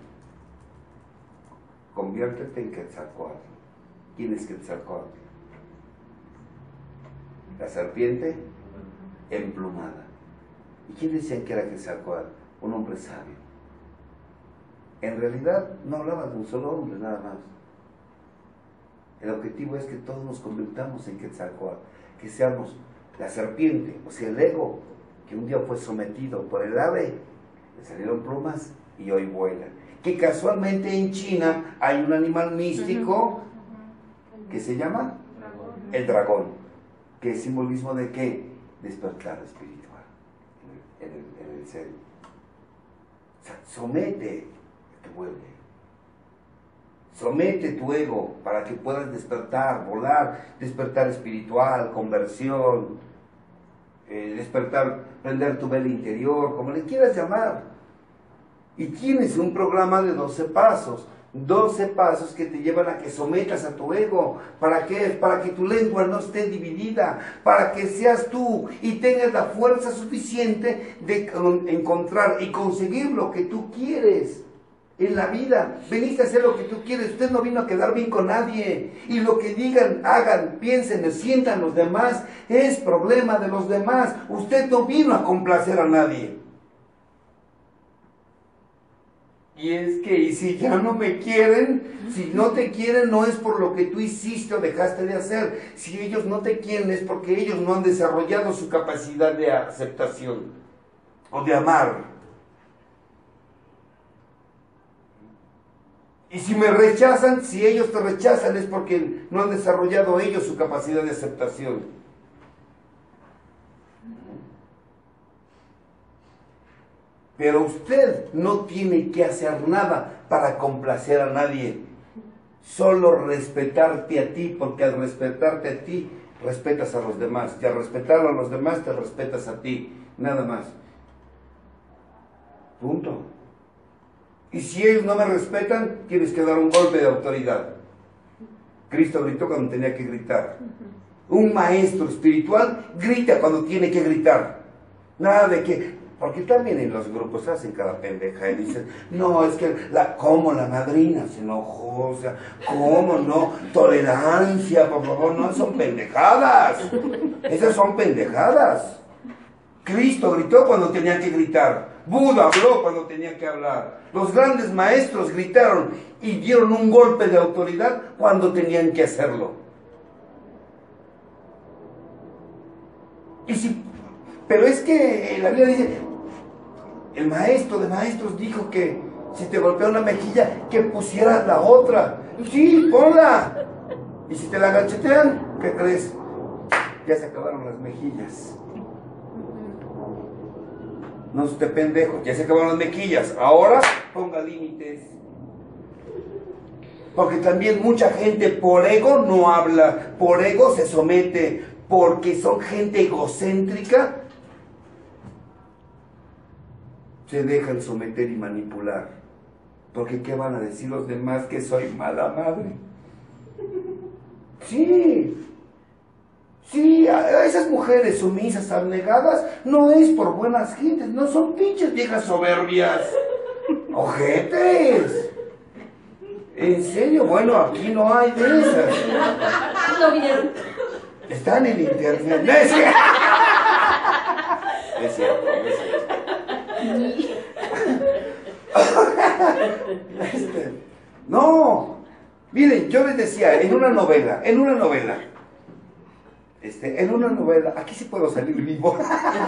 A: conviértete en Quetzalcóatl. ¿Quién es Quetzalcóatl? La serpiente emplumada. ¿Y quién decían que era Quetzalcóatl? Un hombre sabio. En realidad no hablaba de un solo hombre, nada más. El objetivo es que todos nos convirtamos en Quetzalcóatl, que seamos la serpiente, o sea el ego, que un día fue sometido por el ave, le salieron plumas y hoy vuela. Que casualmente en China hay un animal místico que se llama el dragón, que es simbolismo de qué? Despertar espiritual en el, en el ser. O sea, somete tu vuelve. Somete tu ego para que puedas despertar, volar, despertar espiritual, conversión, eh, despertar, prender tu vela interior, como le quieras llamar. Y tienes un programa de doce pasos, doce pasos que te llevan a que sometas a tu ego. ¿Para qué? Para que tu lengua no esté dividida, para que seas tú y tengas la fuerza suficiente de encontrar y conseguir lo que tú quieres. En la vida, veniste a hacer lo que tú quieres, usted no vino a quedar bien con nadie, y lo que digan, hagan, piensen, sientan los demás, es problema de los demás, usted no vino a complacer a nadie. Y es que, y si ya no me quieren, si no te quieren no es por lo que tú hiciste o dejaste de hacer, si ellos no te quieren es porque ellos no han desarrollado su capacidad de aceptación, o de amar. Y si me rechazan, si ellos te rechazan es porque no han desarrollado ellos su capacidad de aceptación. Pero usted no tiene que hacer nada para complacer a nadie. Solo respetarte a ti, porque al respetarte a ti, respetas a los demás. Y al respetar a los demás, te respetas a ti. Nada más. Punto. Y si ellos no me respetan, tienes que dar un golpe de autoridad. Cristo gritó cuando tenía que gritar. Un maestro espiritual grita cuando tiene que gritar. Nada de que... Porque también en los grupos hacen cada pendeja y dicen, no, es que, la, ¿cómo la madrina se enojó? O sea, ¿cómo no? Tolerancia, por favor, no, son pendejadas. Esas son pendejadas. Cristo gritó cuando tenía que gritar. Buda habló cuando tenía que hablar. Los grandes maestros gritaron y dieron un golpe de autoridad cuando tenían que hacerlo. Y si, pero es que la Biblia dice, el maestro de maestros dijo que si te golpea una mejilla, que pusieras la otra. Sí, ponla. Y si te la gachetean, ¿qué crees? Ya se acabaron las mejillas. No esté pendejo, ya se acabaron las mejillas. Ahora ponga límites. Porque también mucha gente por ego no habla, por ego se somete, porque son gente egocéntrica, se dejan someter y manipular. Porque ¿qué van a decir los demás? Que soy mala madre. Sí. Sí, a esas mujeres sumisas, abnegadas, no es por buenas gentes, no son pinches viejas soberbias. Ojetes. En serio, bueno, aquí no hay de esas.
B: ¿No vieron?
A: Están en internet. No es cierto. Es cierto, es cierto. Este, no. Miren, yo les decía, en una novela, en una novela, este, en una novela, aquí sí puedo salir vivo.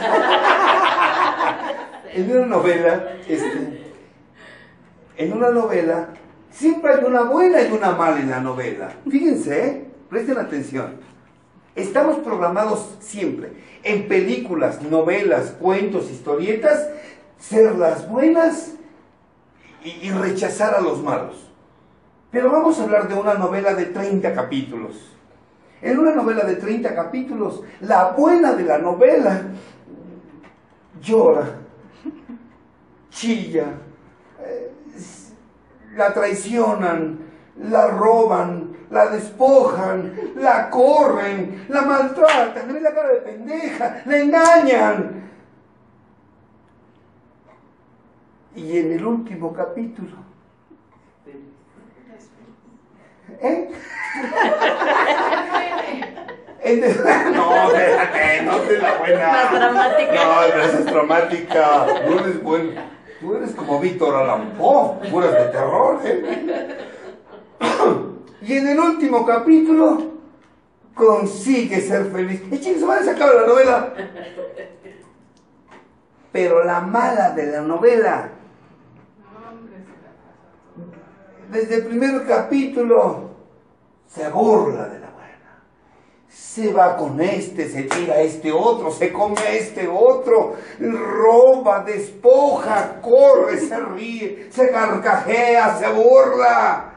A: En una novela, este, en una novela, siempre hay una buena y una mala en la novela. Fíjense, ¿eh? Presten atención. Estamos programados siempre, en películas, novelas, cuentos, historietas, ser las buenas y, y rechazar a los malos. Pero vamos a hablar de una novela de treinta capítulos. En una novela de treinta capítulos, la buena de la novela llora, chilla, eh, la traicionan, la roban, la despojan, la corren, la maltratan, le ven la cara de pendeja, la engañan. Y en el último capítulo, ¿eh? El de... No, espérate, no es la buena.
B: Más dramática.
A: No, pero esa es dramática. No eres bueno. Tú eres como Víctor Allan Poe, puras de terror, ¿eh? Y en el último capítulo consigue ser feliz. Y chicos, se van a sacar la novela. Pero la mala de la novela, desde el primer capítulo, se burla de la buena. Se va con este, se tira a este otro, se come a este otro, roba, despoja, corre, se ríe, se carcajea, se burla,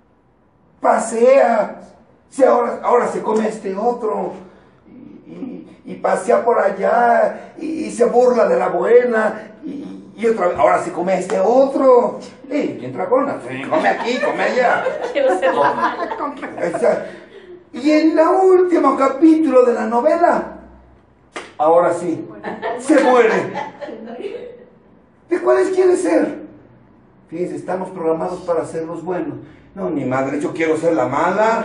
A: pasea, se ahora, ahora se come a este otro, y, y, y pasea por allá, y, y se burla de la buena, y, y otra vez, ahora se come a este otro. ¡Ey, bien dragona! Come aquí, come allá.
B: Quiero ser la mala.
A: Y en el último capítulo de la novela, ahora sí, se muere. ¿De cuáles quiere ser? Fíjense, estamos programados para ser los buenos. No, mi madre, yo quiero ser la mala.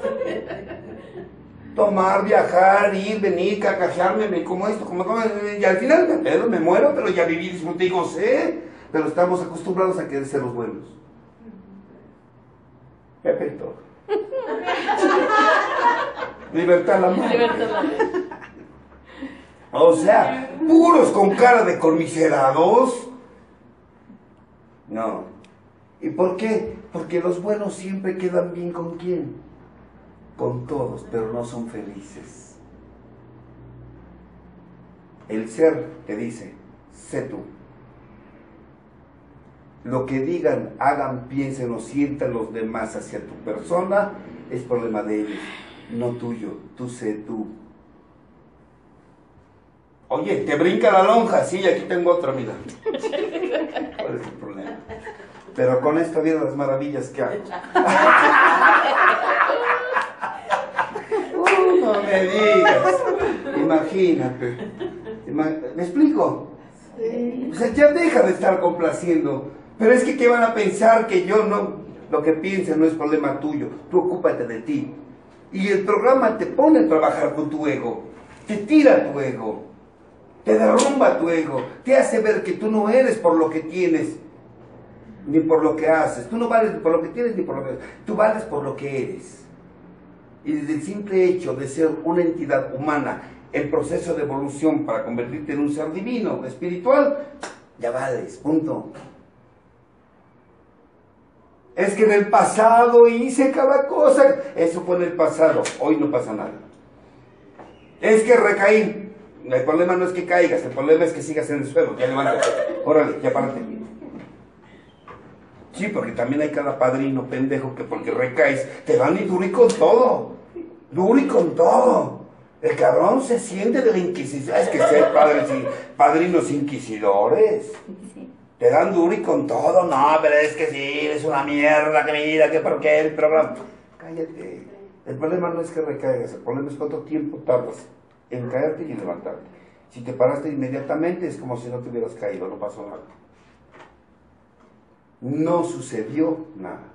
A: Tomar, viajar, ir, venir, carcajearme, me como esto, como, como, y al final me pedo, me muero, pero ya viví, disfruté y gocé. Pero estamos acostumbrados a querer ser los buenos. Pepe todo. Libertad la mano.
B: Libertad la mano.
A: O sea, puros con cara de conmiserados. No. ¿Y por qué? Porque los buenos siempre quedan bien ¿con quién? Con todos, pero no son felices. El ser te dice, sé tú. Lo que digan, hagan, piensen o sientan los demás hacia tu persona es problema de ellos, no tuyo. Tú sé tú. Oye, te brinca la lonja, sí, aquí tengo otra, mira. ¿Cuál es el problema? Pero con esto vienen las maravillas que hago. Uh, no me digas. Imagínate. ¿Me explico? O sea, ya deja de estar complaciendo. Pero es que, ¿qué van a pensar? Que yo no... Lo que piensen no es problema tuyo. Tú ocúpate de ti. Y el programa te pone a trabajar con tu ego. Te tira tu ego. Te derrumba tu ego. Te hace ver que tú no eres por lo que tienes, ni por lo que haces. Tú no vales por lo que tienes ni por lo que haces. Tú vales por lo que eres. Y desde el simple hecho de ser una entidad humana, el proceso de evolución para convertirte en un ser divino, espiritual, Ya vales, punto. Es que en el pasado hice cada cosa. Eso fue en el pasado. Hoy no pasa nada. Es que recaí. El problema no es que caigas. El problema es que sigas en el suelo. Ya levántate. Órale, ya párate. Sí, porque también hay cada padrino pendejo que porque recaes te van y duro y con todo. Duro y con todo. El cabrón se siente de la inquisición. Es que si hay padres y padrinos inquisidores. Te dan duro y con todo. No, pero es que sí, es una mierda, que mira, que por qué el programa. Cállate. El problema no es que recaigas, el problema es cuánto tiempo tardas en caerte y en levantarte. Si te paraste inmediatamente es como si no te hubieras caído, no pasó nada. No sucedió nada.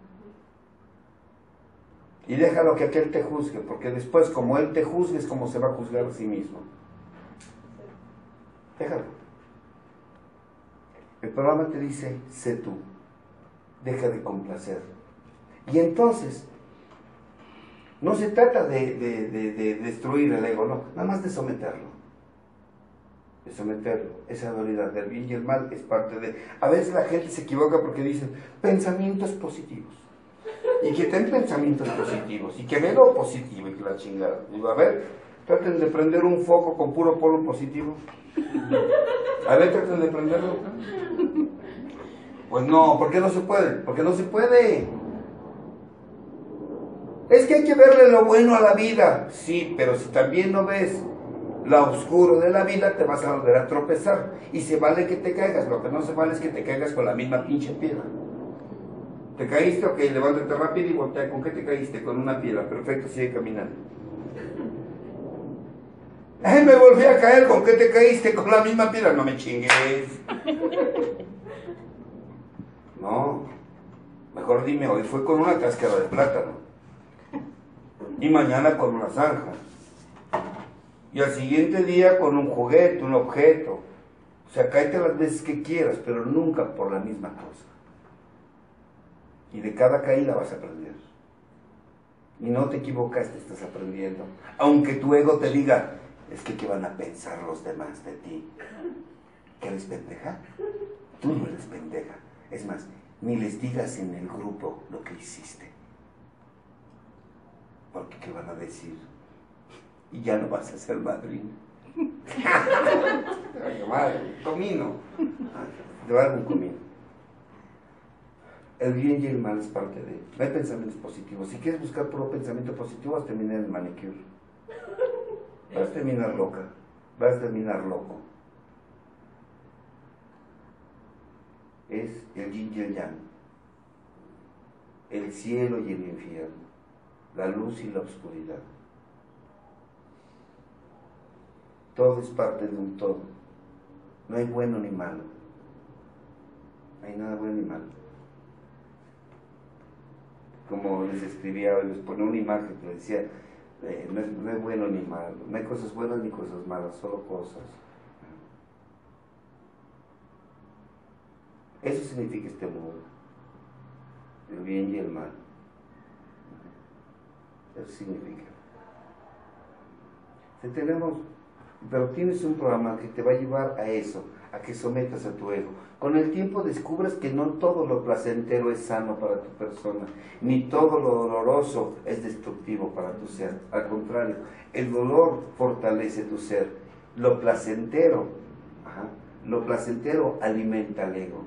A: Y déjalo que aquel te juzgue, porque después como él te juzgue es como se va a juzgar a sí mismo. Déjalo. El programa te dice, sé tú, deja de complacer. Y entonces, no se trata de, de, de, de destruir el ego, no, nada más de someterlo. De someterlo. Esa dualidad del bien y el mal es parte de... A veces la gente se equivoca porque dicen pensamientos positivos. Y que ten pensamientos positivos, y que ve lo positivo y que la chingada. Digo, a ver, traten de prender un foco con puro polo positivo. A ver, traten de prenderlo. Pues no, ¿por qué no se puede? Porque no se puede. Es que hay que verle lo bueno a la vida. Sí, pero si también no ves lo oscuro de la vida, te vas a volver a tropezar. Y se vale que te caigas. Lo que no se vale es que te caigas con la misma pinche piedra. ¿Te caíste? Ok, levántate rápido y voltea. ¿Con qué te caíste? Con una piedra. Perfecto, sigue caminando. ¡Ay, me volví a caer! ¿Con qué te caíste? Con la misma piedra. No me chingues. No. Mejor dime, hoy fue con una cáscara de plátano. Y mañana con una zanja. Y al siguiente día con un juguete, un objeto. O sea, cáete las veces que quieras, pero nunca por la misma cosa. Y de cada caída vas a aprender. Y no te equivocaste, estás aprendiendo. Aunque tu ego te diga, es que ¿qué van a pensar los demás de ti? ¿Que eres pendeja? Tú no eres pendeja. Es más, ni les digas en el grupo lo que hiciste. Porque ¿qué van a decir? Y ya no vas a ser madrina. Ay, madre, comino. Te va a dar un comino. El bien y el mal es parte de él. No hay pensamientos positivos. Si quieres buscar puro pensamiento positivo, vas a terminar en el manicure. Vas a terminar loca. Vas a terminar loco. Es el yin y el yang. El cielo y el infierno. La luz y la oscuridad. Todo es parte de un todo. No hay bueno ni malo. No hay nada bueno ni malo. Como les escribía, les ponía una imagen que les decía, eh, no, es, no es bueno ni malo, no hay cosas buenas ni cosas malas, solo cosas. Eso significa este mundo, el bien y el mal. Eso significa. Si tenemos, pero tienes un programa que te va a llevar a eso, a que sometas a tu ego. Con el tiempo descubres que no todo lo placentero es sano para tu persona, ni todo lo doloroso es destructivo para tu ser. Al contrario, el dolor fortalece tu ser. Lo placentero, ajá, lo placentero alimenta el ego.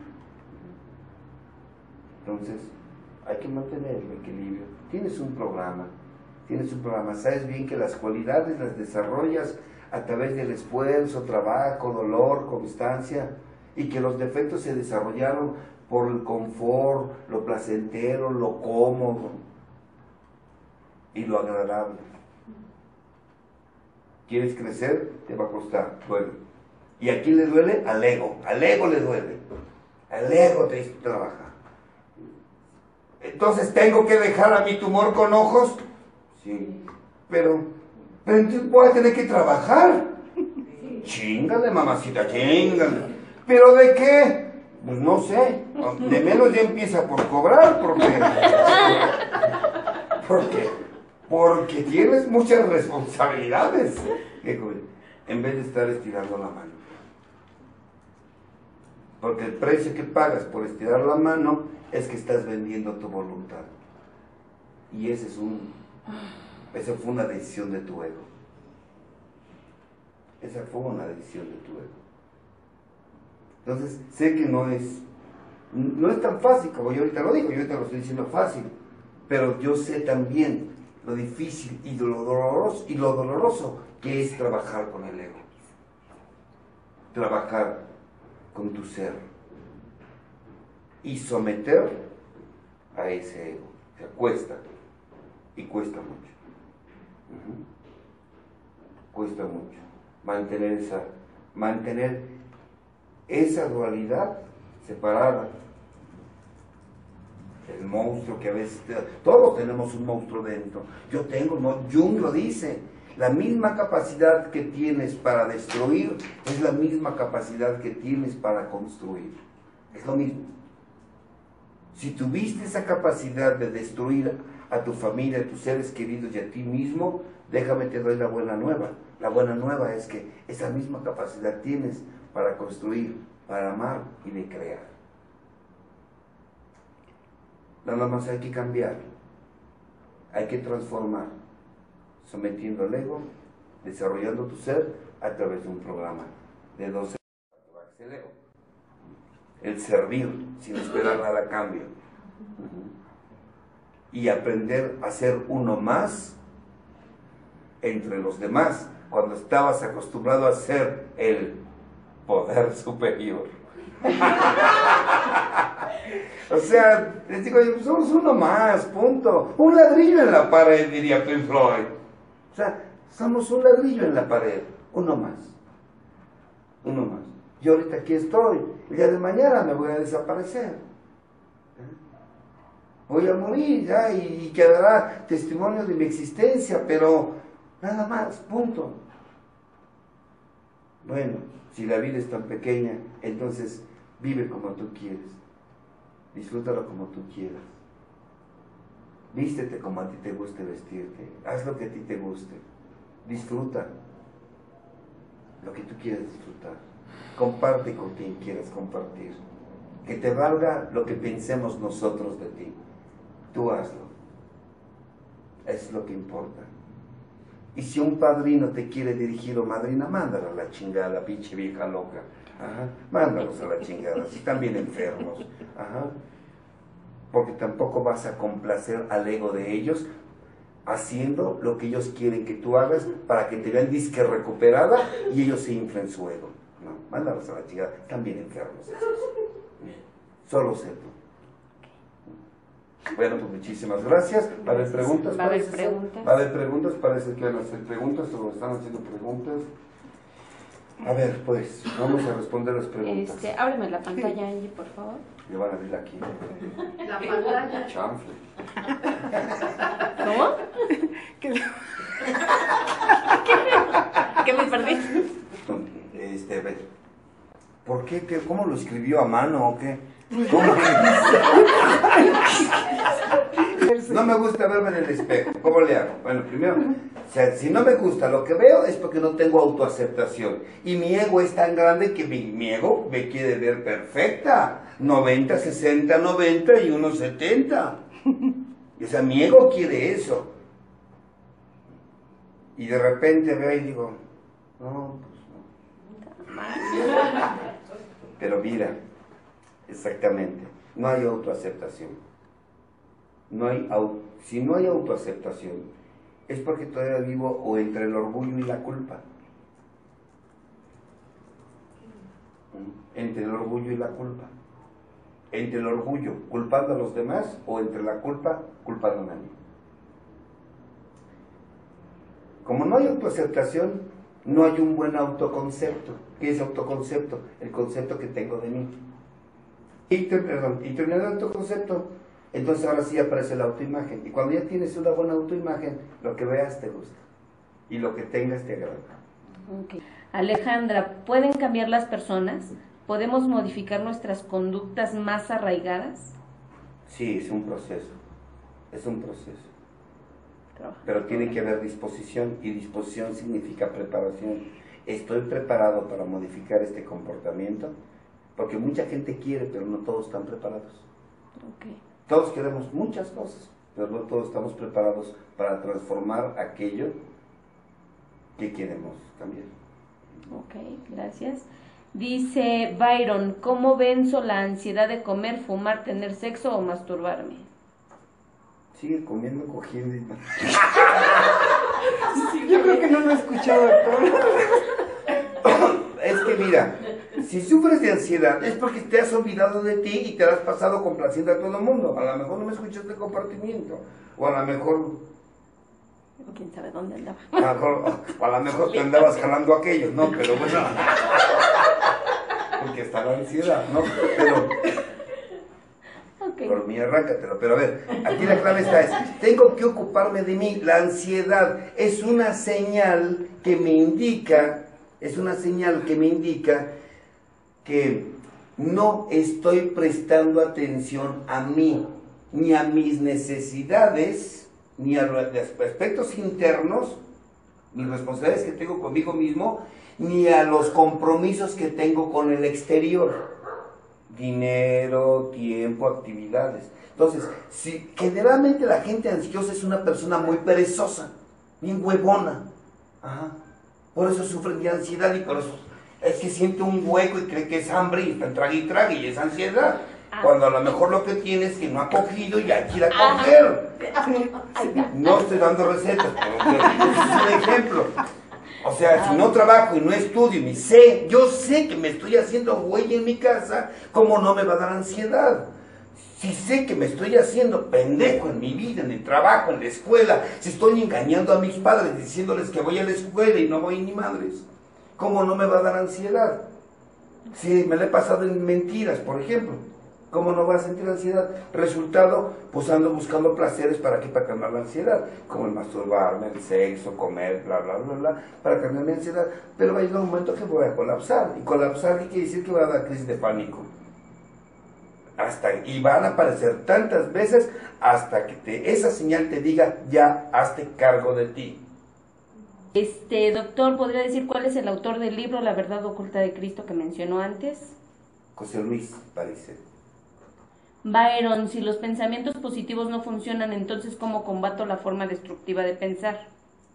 A: Entonces, hay que mantener el equilibrio. Tienes un programa, tienes un programa, sabes bien que las cualidades las desarrollas a través del esfuerzo, trabajo, dolor, constancia, y que los defectos se desarrollaron por el confort, lo placentero, lo cómodo y lo agradable. ¿Quieres crecer? Te va a costar, duele. ¿Y a quién le duele? Al ego, al ego le duele. Al ego te trabaja. Entonces, ¿tengo que dejar a mi tumor con ojos? Sí, pero, pero entonces voy a tener que trabajar. Chíngale, mamacita, chíngale. ¿Pero de qué? Pues no sé. De menos ya empieza por cobrar, porque... Porque, porque tienes muchas responsabilidades. En vez de estar estirando la mano. Porque el precio que pagas por estirar la mano es que estás vendiendo tu voluntad. Y ese es un, esa fue una decisión de tu ego. Esa fue una decisión de tu ego. Entonces, sé que no es, no es tan fácil como yo ahorita lo digo, yo ahorita lo estoy diciendo fácil, pero yo sé también lo difícil y lo doloroso, y lo doloroso que es trabajar con el ego. Trabajar con tu ser y someter a ese ego. O sea, cuesta, y cuesta mucho. Uh-huh. Cuesta mucho mantener esa, mantener esa dualidad separada. El monstruo que a veces, todos tenemos un monstruo dentro. Yo tengo, no, Jung lo dice, la misma capacidad que tienes para destruir es la misma capacidad que tienes para construir. Es lo mismo. Si tuviste esa capacidad de destruir a tu familia, a tus seres queridos y a ti mismo, déjame te doy la buena nueva. La buena nueva es que esa misma capacidad tienes para construir, para amar y de crear. Nada más hay que cambiar, hay que transformar, sometiendo al ego, desarrollando tu ser a través de un programa de doce el ego. El servir sin esperar nada a cambio. Y aprender a ser uno más entre los demás, cuando estabas acostumbrado a ser el poder superior. O sea, les digo, somos uno más, punto. Un ladrillo en la pared, diría Pink Floyd. O sea, somos un ladrillo en la pared, uno más. Uno más. Yo ahorita aquí estoy, el día de mañana me voy a desaparecer. Voy a morir ya y, y quedará testimonio de mi existencia, pero nada más, punto. Bueno, si la vida es tan pequeña, entonces vive como tú quieres. Disfrútalo como tú quieras. Vístete como a ti te guste vestirte. Haz lo que a ti te guste. Disfruta lo que tú quieras disfrutar. Comparte con quien quieras compartir. Que te valga lo que pensemos nosotros de ti. Tú hazlo. Eso es lo que importa. Y si un padrino te quiere dirigir o madrina, mándalo a la chingada, pinche vieja loca. Ajá. Mándalos a la chingada, si están bien enfermos. Ajá. Porque tampoco vas a complacer al ego de ellos haciendo lo que ellos quieren que tú hagas para que te vean disque recuperada y ellos se inflen su ego. No, mándalos a la chingada, están bien enfermos esos. Solo sé tú. Bueno, pues muchísimas gracias. ¿Va a haber preguntas?
B: ¿Va a haber preguntas?
A: ¿Va a haber preguntas? Parece que van a hacer preguntas o están haciendo preguntas. A ver, pues, vamos a responder las preguntas.
B: Este, ábreme la pantalla, Angie, por favor.
A: Le van a abrir aquí.
C: La pantalla.
A: Chanfle.
B: ¿Cómo?
C: Que-
B: ¿Qué me perdí?
A: Este, a ver. ¿Por qué? ¿Qué? ¿Cómo lo escribió a mano o qué? ¿Cómo que? No me gusta verme en el espejo. ¿Cómo le hago? Bueno, primero, o sea, si no me gusta lo que veo es porque no tengo autoaceptación. Y mi ego es tan grande que mi, mi ego me quiere ver perfecta. noventa, sesenta, noventa y uno setenta. O sea, mi ego quiere eso. Y de repente veo y digo, no, pues no. Pero mira, exactamente, no hay autoaceptación. No hay, au- si no hay autoaceptación, es porque todavía vivo o entre el orgullo y la culpa. Entre el orgullo y la culpa. Entre el orgullo culpando a los demás o entre la culpa culpándome a mí. Como no hay autoaceptación, no hay un buen autoconcepto. ¿Qué es autoconcepto? El concepto que tengo de mí. Y, ter- perdón, y terminando el autoconcepto, entonces ahora sí aparece la autoimagen. Y cuando ya tienes una buena autoimagen, lo que veas te gusta. Y lo que tengas te agrada.
B: Okay. Alejandra, ¿pueden cambiar las personas? ¿Podemos modificar nuestras conductas más arraigadas?
A: Sí, es un proceso. Es un proceso.
B: Trabaja.
A: Pero tiene que haber disposición, y disposición significa preparación. ¿Estoy preparado para modificar este comportamiento? Porque mucha gente quiere, pero no todos están preparados.
B: Okay.
A: Todos queremos muchas cosas, pero no todos estamos preparados para transformar aquello que queremos cambiar.
B: Ok, gracias. Dice Byron, ¿cómo venzo la ansiedad de comer, fumar, tener sexo o masturbarme?
A: Sigue comiendo, cogiendo y...
C: Yo creo que no lo he escuchado, doctor.
A: Es que mira, si sufres de ansiedad es porque te has olvidado de ti y te has pasado complaciendo a todo el mundo. A lo mejor no me escuchaste compartimiento, o a lo mejor...
B: ¿Quién sabe dónde andaba?
A: A lo mejor, o a lo mejor te andabas jalando aquello, no, pero bueno... Porque está la ansiedad, ¿no? Pero...
B: Okay.
A: Por mí, arráncatelo. Pero a ver, aquí la clave está, es, tengo que ocuparme de mí. La ansiedad es una señal que me indica, es una señal que me indica que no estoy prestando atención a mí, ni a mis necesidades, ni a los aspectos internos, mis responsabilidades que tengo conmigo mismo, ni a los compromisos que tengo con el exterior. Dinero, tiempo, actividades. Entonces, si generalmente la gente ansiosa es una persona muy perezosa, bien huevona. Ajá. Por eso sufren de ansiedad y por eso es que siente un hueco y cree que es hambre y está trague y trague y es ansiedad. Ah. Cuando a lo mejor lo que tiene es que no ha cogido y hay que ir a coger. No estoy dando recetas, pero es un ejemplo. O sea, si no trabajo y no estudio y sé, yo sé que me estoy haciendo güey en mi casa, ¿cómo no me va a dar ansiedad? Si sé que me estoy haciendo pendejo en mi vida, en el trabajo, en la escuela, si estoy engañando a mis padres diciéndoles que voy a la escuela y no voy ni madres, ¿cómo no me va a dar ansiedad? Si me la he pasado en mentiras, por ejemplo, ¿cómo no va a sentir ansiedad? Resultado, pues ando buscando placeres para que para calmar la ansiedad, como el masturbarme, el sexo, comer, bla, bla, bla, bla, para calmar mi ansiedad. Pero va a llegar un momento que voy a colapsar. Y colapsar, ¿qué quiere decir? Que va a dar crisis de pánico. Hasta, y van a aparecer tantas veces hasta que te, esa señal te diga, ya hazte cargo de ti.
B: Este, doctor, ¿podría decir cuál es el autor del libro La verdad oculta de Cristo que mencionó antes?
A: José Luis parece.
B: Byron, si los pensamientos positivos no funcionan, entonces ¿cómo combato la forma destructiva de pensar?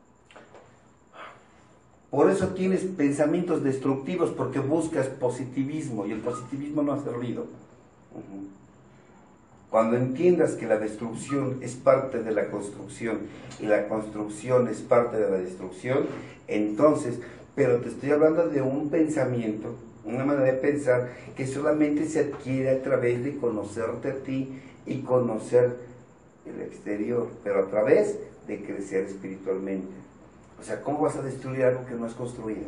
A: Por eso tienes pensamientos destructivos, porque buscas positivismo y el positivismo no ha servido. Uh-huh. Cuando entiendas que la destrucción es parte de la construcción y la construcción es parte de la destrucción, entonces, pero te estoy hablando de un pensamiento, una manera de pensar que solamente se adquiere a través de conocerte a ti y conocer el exterior, pero a través de crecer espiritualmente. O sea, ¿cómo vas a destruir algo que no has construido?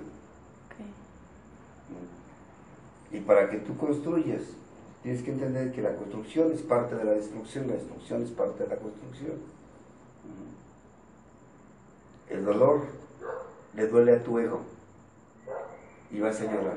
A: Okay. Y para que tú construyas, tienes que entender que la construcción es parte de la destrucción, la destrucción es parte de la construcción. El dolor le duele a tu ego y vas a llorar.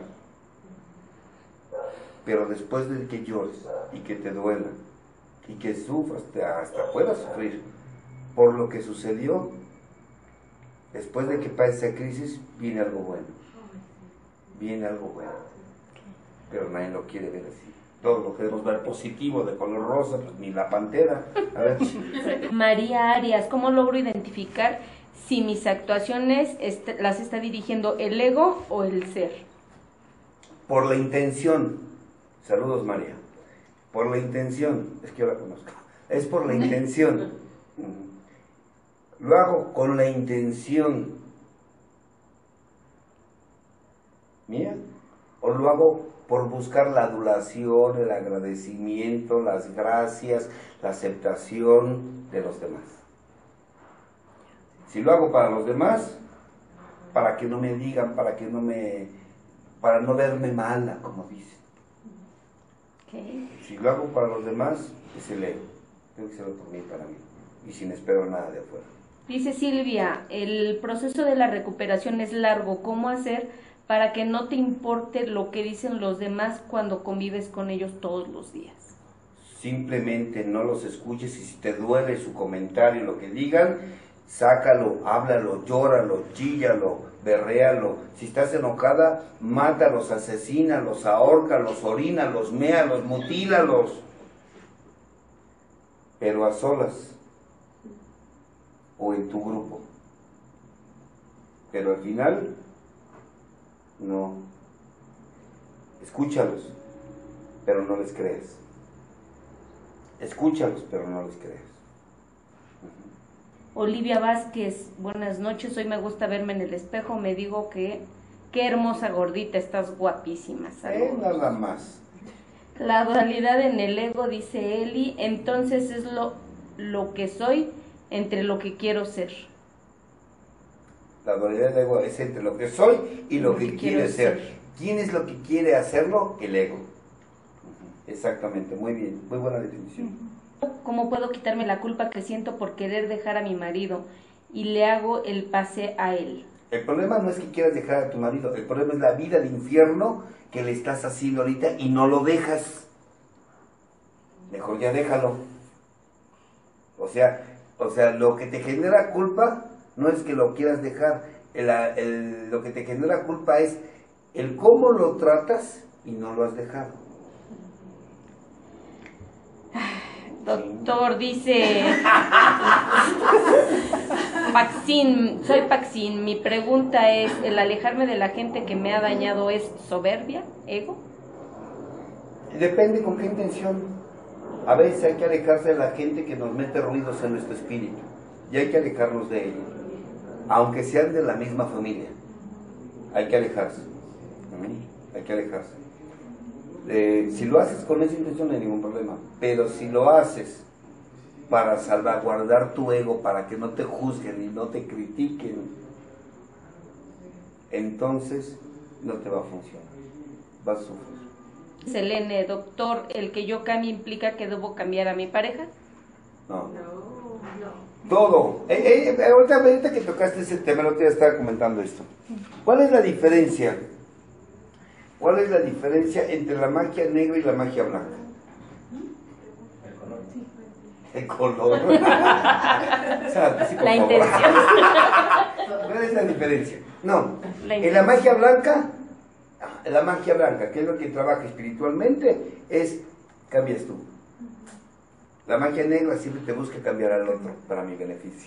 A: Pero después de que llores y que te duela y que sufras, hasta puedas sufrir por lo que sucedió, después de que pase esa crisis, viene algo bueno. Viene algo bueno. Pero nadie lo quiere ver así. Todos lo queremos ver positivo, de color rosa, pues ni la pantera. A ver.
B: María Arias, ¿cómo logro identificar si mis actuaciones est las está dirigiendo el ego o el ser?
A: Por la intención. Saludos, María. Por la intención. Es que yo la conozco. Es por la intención. Lo hago con la intención mía, o lo hago por buscar la adulación, el agradecimiento, las gracias, la aceptación de los demás. Si lo hago para los demás, para que no me digan, para que no me, para no verme mala, como dicen. Okay. Si lo hago para los demás, es el ego. Tengo que hacerlo por mí y para mí, y sin esperar nada de afuera.
B: Dice Silvia, el proceso de la recuperación es largo. ¿Cómo hacer para que no te importe lo que dicen los demás cuando convives con ellos todos los días?
A: Simplemente no los escuches y si te duele su comentario, lo que digan, sácalo, háblalo, llóralo, chíllalo, berréalo. Si estás enojada, mátalos, asesínalos, ahórcalos, orínalos, méalos, mutílalos. Pero a solas o en tu grupo. Pero al final, no. Escúchalos, pero no les creas. Escúchalos, pero no les creas.
B: Olivia Vázquez, buenas noches, hoy me gusta verme en el espejo, me digo que qué hermosa gordita, estás guapísima.
A: Eh, nada más.
B: La dualidad en el ego, dice Eli, entonces es lo, lo que soy entre lo que quiero ser.
A: La dualidad del ego es entre lo que soy y lo, lo que, que quiere ser. ser. ¿Quién es lo que quiere hacerlo? El ego. Exactamente, muy bien, muy buena definición.
B: ¿Cómo puedo quitarme la culpa que siento por querer dejar a mi marido y le hago el pase a él?
A: El problema no es que quieras dejar a tu marido, el problema es la vida de infierno que le estás haciendo ahorita y no lo dejas. Mejor ya déjalo. O sea, o sea, lo que te genera culpa no es que lo quieras dejar, el, el, lo que te genera culpa es el cómo lo tratas y no lo has dejado.
B: Doctor, dice Paxin, soy Paxin, mi pregunta es, ¿el alejarme de la gente que me ha dañado es soberbia, ego?
A: Depende con qué intención. A veces hay que alejarse de la gente que nos mete ruidos en nuestro espíritu y hay que alejarnos de ellos, aunque sean de la misma familia. Hay que alejarse, ¿Mm? hay que alejarse. Eh, si lo haces con esa intención no hay ningún problema, pero si lo haces para salvaguardar tu ego, para que no te juzguen y no te critiquen, entonces no te va a funcionar, vas a sufrir.
B: Selene, doctor, ¿el que yo cambie implica que debo cambiar a mi pareja?
A: No, no. Todo. Eh, eh, ahorita, ahorita que tocaste ese tema, no te estaba comentando esto. ¿Cuál es la diferencia? ¿Cuál es la diferencia entre la magia negra y la magia blanca? El color. El color. O sea, sí,
B: la intención.
A: ¿Cuál es la diferencia? No. La en la magia blanca, en la magia blanca, que es lo que trabaja espiritualmente, es cambias tú. La magia negra siempre te busca cambiar al otro para mi beneficio.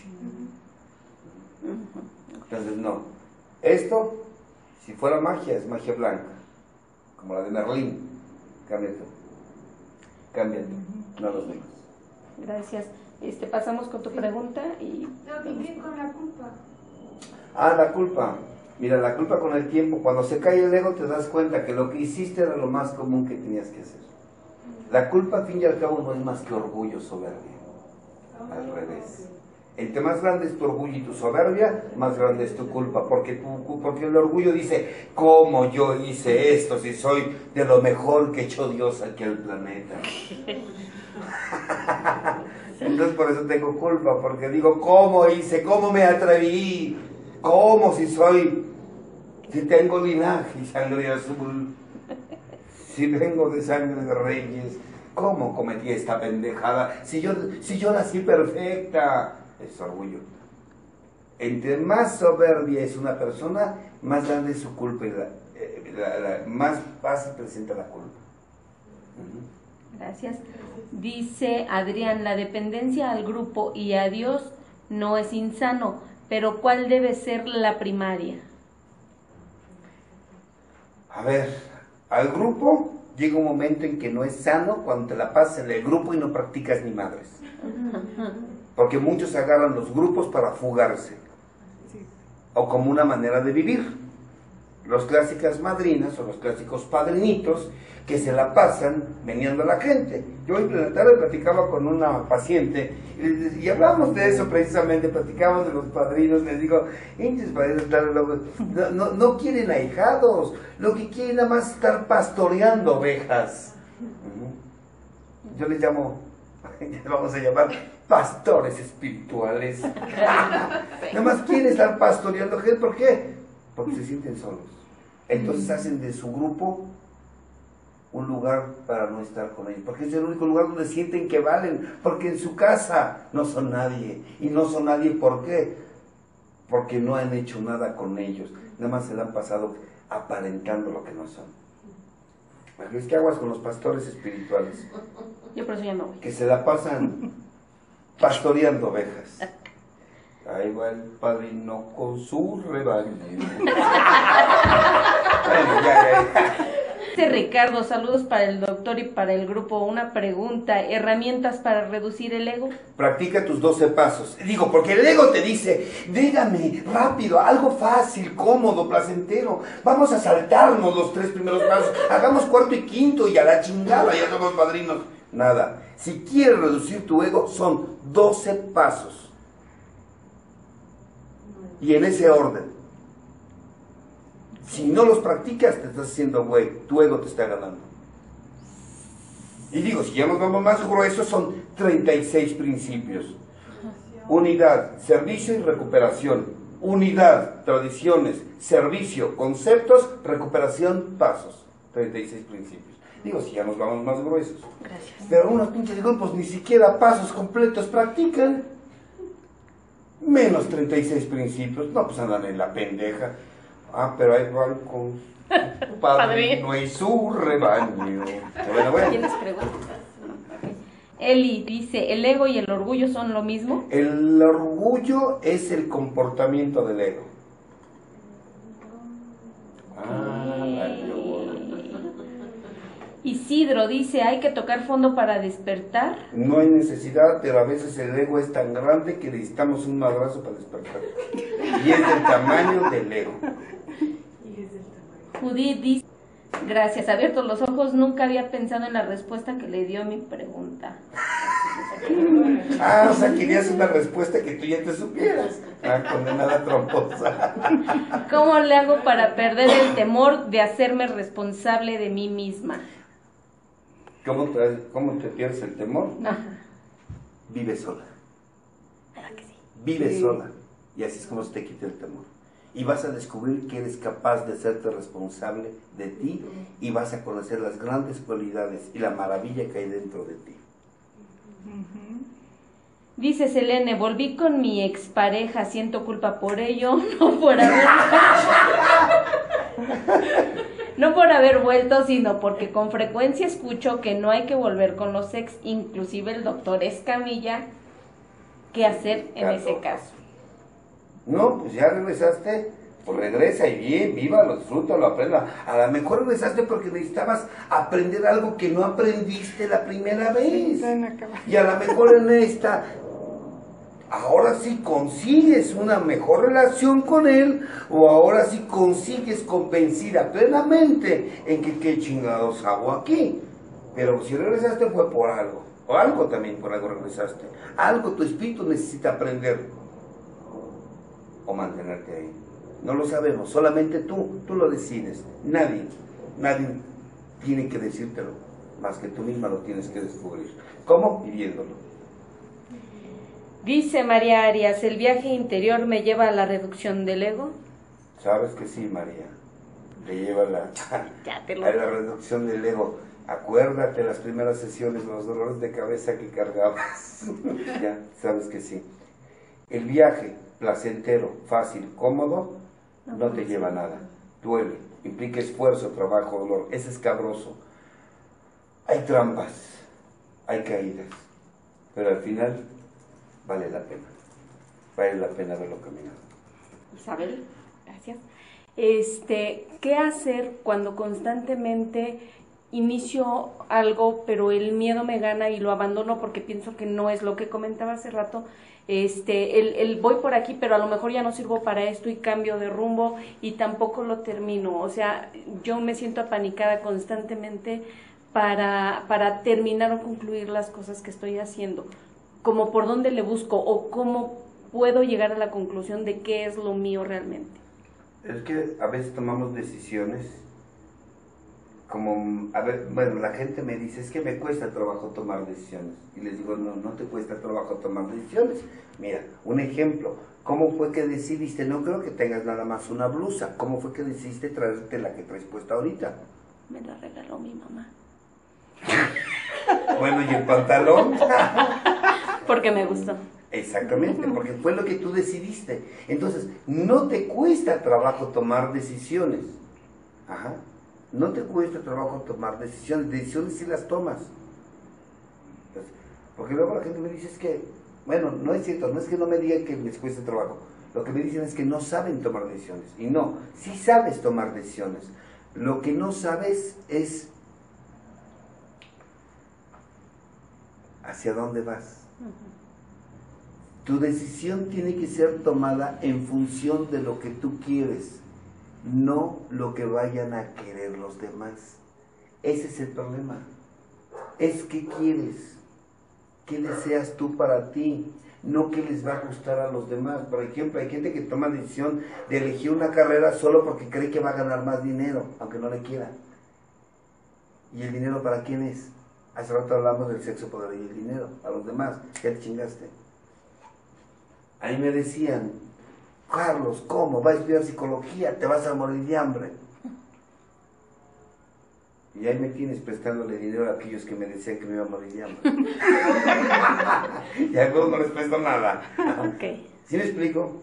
A: Entonces, no. Esto, si fuera magia, es magia blanca. Como la de Merlín, cambia tú, cambia tú, no los demás.
B: Gracias. Este, pasamos con tu pregunta y...
D: No, ¿qué con la culpa?
A: Ah, la culpa. Mira, la culpa con el tiempo, cuando se cae el ego te das cuenta que lo que hiciste era lo más común que tenías que hacer. La culpa, al fin y al cabo, no es más que orgullo, soberbia. Al revés. Entre más grande es tu orgullo y tu soberbia, más grande es tu culpa, porque, tu, porque el orgullo dice, ¿cómo yo hice esto si soy de lo mejor que echó Dios aquí al planeta? Entonces por eso tengo culpa, porque digo, ¿cómo hice? ¿Cómo me atreví? ¿Cómo si soy, si tengo linaje y sangre azul? Si vengo de sangre de reyes, ¿cómo cometí esta pendejada? Si yo, si yo nací perfecta. Es orgullo. Entre más soberbia es una persona, más grande es su culpa y la, la, la, más fácil presenta la culpa. Uh-huh.
B: Gracias. Dice Adrián, la dependencia al grupo y a Dios no es insano, pero ¿cuál debe ser la primaria?
A: A ver, al grupo llega un momento en que no es sano cuando te la pasas en el grupo y no practicas ni madres. Uh-huh. Porque muchos agarran los grupos para fugarse, o como una manera de vivir. Los clásicas madrinas o los clásicos padrinitos que se la pasan meneando a la gente. Yo en la tarde platicaba con una paciente y, y hablábamos de eso precisamente, platicábamos de los padrinos. Les digo, no, no, no quieren ahijados, lo que quieren nada más estar pastoreando ovejas. Yo les llamo, vamos a llamar pastores espirituales. Nada más quieren estar pastoreando gente. ¿Por qué? Porque se sienten solos. Entonces hacen de su grupo un lugar para no estar con ellos, porque es el único lugar donde sienten que valen, porque en su casa no son nadie, y no son nadie, ¿por qué? Porque no han hecho nada con ellos, nada más se la han pasado aparentando lo que no son. Es que aguas con los pastores espirituales,
B: Yo por eso ya me voy.
A: que se la pasan pastoreando ovejas. Ahí va el padrino con su rebaño. Bueno, ya, ya, ya.
B: Dice Ricardo, saludos para el doctor y para el grupo. Una pregunta, ¿herramientas para reducir el ego?
A: Practica tus doce pasos. Digo, porque el ego te dice, dígame, rápido, algo fácil, cómodo, placentero. Vamos a saltarnos los tres primeros pasos. Hagamos cuarto y quinto y a la chingada, ya somos padrinos. Nada. Si quieres reducir tu ego, son doce pasos. Y en ese orden. Si no los practicas, te estás haciendo güey, tu ego te está ganando. Y digo, si ya nos vamos más gruesos, son treinta y seis principios. Unidad, servicio y recuperación. Unidad, tradiciones, servicio, conceptos, recuperación, pasos. treinta y seis principios. Digo, si ya nos vamos más gruesos.
B: Gracias.
A: Pero unos pinches grupos ni siquiera pasos completos practican. Menos treinta y seis principios. No, pues andan en la pendeja. Ah, pero ahí van con su padrino y su rebaño. Bueno, bueno.
B: ¿Tienes preguntas? Eli dice, ¿el ego y el orgullo son lo mismo?
A: El orgullo es el comportamiento del ego. Ah, vale.
B: Isidro dice, ¿hay que tocar fondo para despertar?
A: No hay necesidad, pero a veces el ego es tan grande que necesitamos un madrazo para despertar. Y es del tamaño del ego.
B: Judith dice, gracias, abiertos los ojos, nunca había pensado en la respuesta que le dio a mi pregunta.
A: Ah, o sea, querías una respuesta que tú ya te supieras. Ah, condenada tramposa.
B: ¿Cómo le hago para perder el temor de hacerme responsable de mí misma?
A: ¿Cómo te, cómo te pierdes el temor?
B: Ajá.
A: Vive sola.
B: ¿Verdad que sí?
A: Vive
C: Sí.
A: sola. Y así es como se te quita el temor. Y vas a descubrir que eres capaz de hacerte responsable de ti y vas a conocer las grandes cualidades y la maravilla que hay dentro de ti.
B: Dice Selene, volví con mi expareja, siento culpa por ello, no por haber... no por haber vuelto, sino porque con frecuencia escucho que no hay que volver con los ex, inclusive el doctor Escamilla. ¿Qué hacer en ese caso?
A: No, pues ya regresaste, pues regresa y bien, vívalo, disfrútalo, aprenda. A lo mejor regresaste porque necesitabas aprender algo que no aprendiste la primera vez. Y a lo mejor en esta, ahora sí consigues una mejor relación con él, o ahora sí consigues convencida plenamente en que qué chingados hago aquí. Pero si regresaste fue por algo, o algo también por algo regresaste. Algo tu espíritu necesita aprender o mantenerte ahí. No lo sabemos, solamente tú, tú lo decides. Nadie, nadie tiene que decírtelo, más que tú misma lo tienes que descubrir. ¿Cómo? Viviéndolo.
B: Dice María Arias, ¿el viaje interior me lleva a la reducción del ego?
A: Sabes que sí, María, te lleva a la,
B: Ya te lo...
A: a la reducción del ego. Acuérdate las primeras sesiones, los dolores de cabeza que cargabas. Ya, sabes que sí. El viaje placentero, fácil, cómodo, no te lleva a nada. Duele, implica esfuerzo, trabajo, dolor, es escabroso. Hay trampas, hay caídas, pero al final vale la pena. Vale la pena verlo caminando.
B: Isabel, gracias. Este, ¿qué hacer cuando constantemente inicio algo, pero el miedo me gana y lo abandono porque pienso que no es lo que comentaba hace rato? Este, el, el voy por aquí, pero a lo mejor ya no sirvo para esto y cambio de rumbo y tampoco lo termino. O sea, yo me siento apanicada constantemente para, para terminar o concluir las cosas que estoy haciendo. Como por dónde le busco o cómo puedo llegar a la conclusión de qué es lo mío realmente.
A: Es que a veces tomamos decisiones como, a ver, bueno, la gente me dice, es que me cuesta trabajo tomar decisiones. Y les digo, no, no te cuesta trabajo tomar decisiones. Mira, un ejemplo, ¿cómo fue que decidiste? No creo que tengas nada más una blusa. ¿Cómo fue que decidiste traerte la que traes puesta ahorita?
B: Me la regaló mi mamá.
A: Bueno, ¿y el pantalón?
B: Porque me gustó.
A: Exactamente, porque fue lo que tú decidiste. Entonces, no te cuesta trabajo tomar decisiones. Ajá. No te cuesta trabajo tomar decisiones. Decisiones sí las tomas. Porque luego la gente me dice, es que, bueno, no es cierto, no es que no me digan que les cueste trabajo. Lo que me dicen es que no saben tomar decisiones. Y no, sí sabes tomar decisiones. Lo que no sabes es hacia dónde vas. Tu decisión tiene que ser tomada en función de lo que tú quieres, no lo que vayan a querer los demás. Ese es el problema. Es qué quieres, qué deseas tú para ti, no qué les va a gustar a los demás. Por ejemplo, hay gente que toma la decisión de elegir una carrera solo porque cree que va a ganar más dinero, aunque no le quiera. ¿Y el dinero para quién es? Hace rato hablamos del sexo, poder y el dinero. A los demás, ya te chingaste. Ahí me decían, Carlos, ¿cómo? ¿Vas a estudiar psicología? Te vas a morir de hambre. Y ahí me tienes prestándole dinero a aquellos que me decían que me iba a morir de hambre. Y a algunos no les presto nada.
B: Okay.
A: ¿Sí me explico?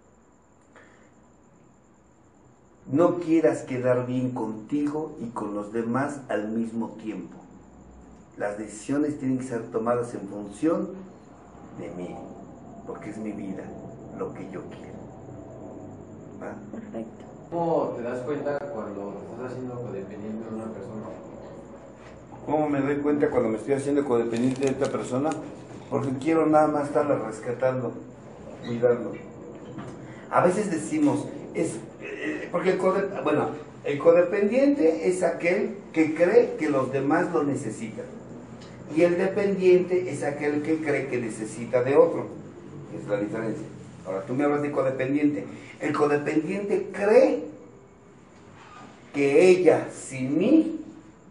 A: No quieras quedar bien contigo y con los demás al mismo tiempo. Las decisiones tienen que ser tomadas en función de mí, porque es mi vida, lo que yo quiero. ¿Va?
B: Perfecto.
D: ¿Cómo te das cuenta cuando te estás haciendo codependiente de una persona?
A: ¿Cómo me doy cuenta cuando me estoy haciendo codependiente de esta persona? Porque quiero nada más estarla rescatando, cuidando. A veces decimos, es eh, porque el, code, bueno, el codependiente es aquel que cree que los demás lo necesitan. Y el dependiente es aquel que cree que necesita de otro. Es la diferencia. Ahora, tú me hablas de codependiente. El codependiente cree que ella, sin mí,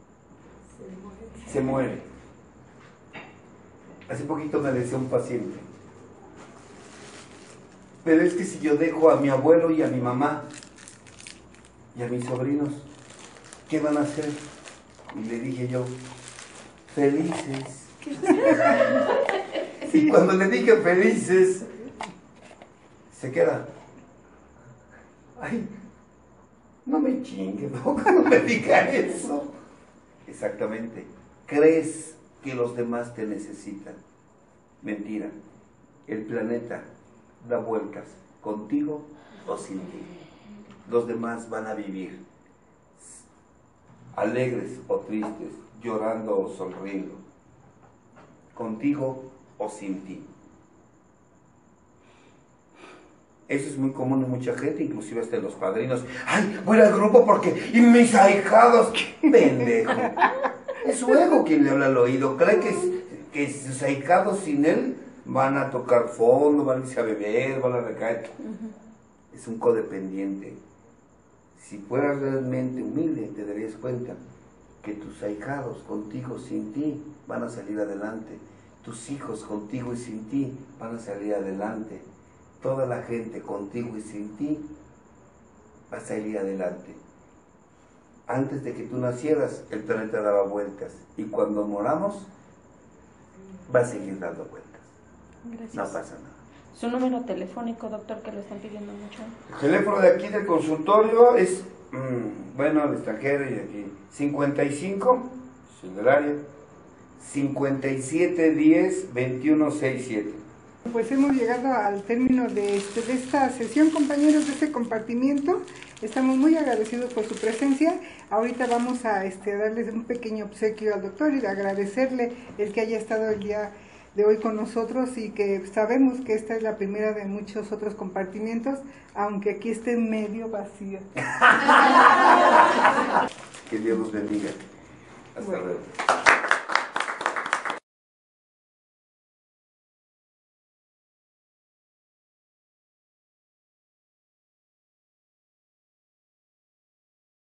A: se muere. Hace poquito me decía un paciente, pero es que si yo dejo a mi abuelo y a mi mamá y a mis sobrinos, ¿qué van a hacer? Y le dije yo, felices. Y cuando le dije felices, se queda, ay, no me chingue, no, no me diga eso. Exactamente, crees que los demás te necesitan. Mentira, el planeta da vueltas, contigo o sin ti. Los demás van a vivir, alegres o tristes, llorando o sonriendo, contigo o sin ti. Eso es muy común en mucha gente, inclusive hasta en los padrinos. ¡Ay, voy al grupo porque... y mis ahijados! ¡Pendejo! Es su ego quien le habla al oído. Cree que, que sus ahijados sin él van a tocar fondo, van a irse a beber, van a recaer. Uh-huh. Es un codependiente. Si fueras realmente humilde, te darías cuenta que tus ahijados contigo sin ti van a salir adelante. Tus hijos contigo y sin ti van a salir adelante. Toda la gente contigo y sin ti va a salir adelante. Antes de que tú nacieras, el planeta daba vueltas. Y cuando moramos, va a seguir dando vueltas.
B: Gracias.
A: No pasa nada.
B: ¿Su número telefónico, doctor, que lo están pidiendo mucho?
A: El teléfono de aquí del consultorio es, mmm, bueno, al extranjero y aquí, cincuenta y cinco, es el del área, cincuenta y siete diez veintiuno sesenta y siete.
C: Pues hemos llegado al término de, este, de esta sesión, compañeros, de este compartimiento. Estamos muy agradecidos por su presencia. Ahorita vamos a este, darles un pequeño obsequio al doctor y agradecerle el que haya estado el día de hoy con nosotros y que sabemos que esta es la primera de muchos otros compartimientos, aunque aquí esté medio vacío.
A: Que Dios los bendiga. Hasta
C: Bueno.
A: luego.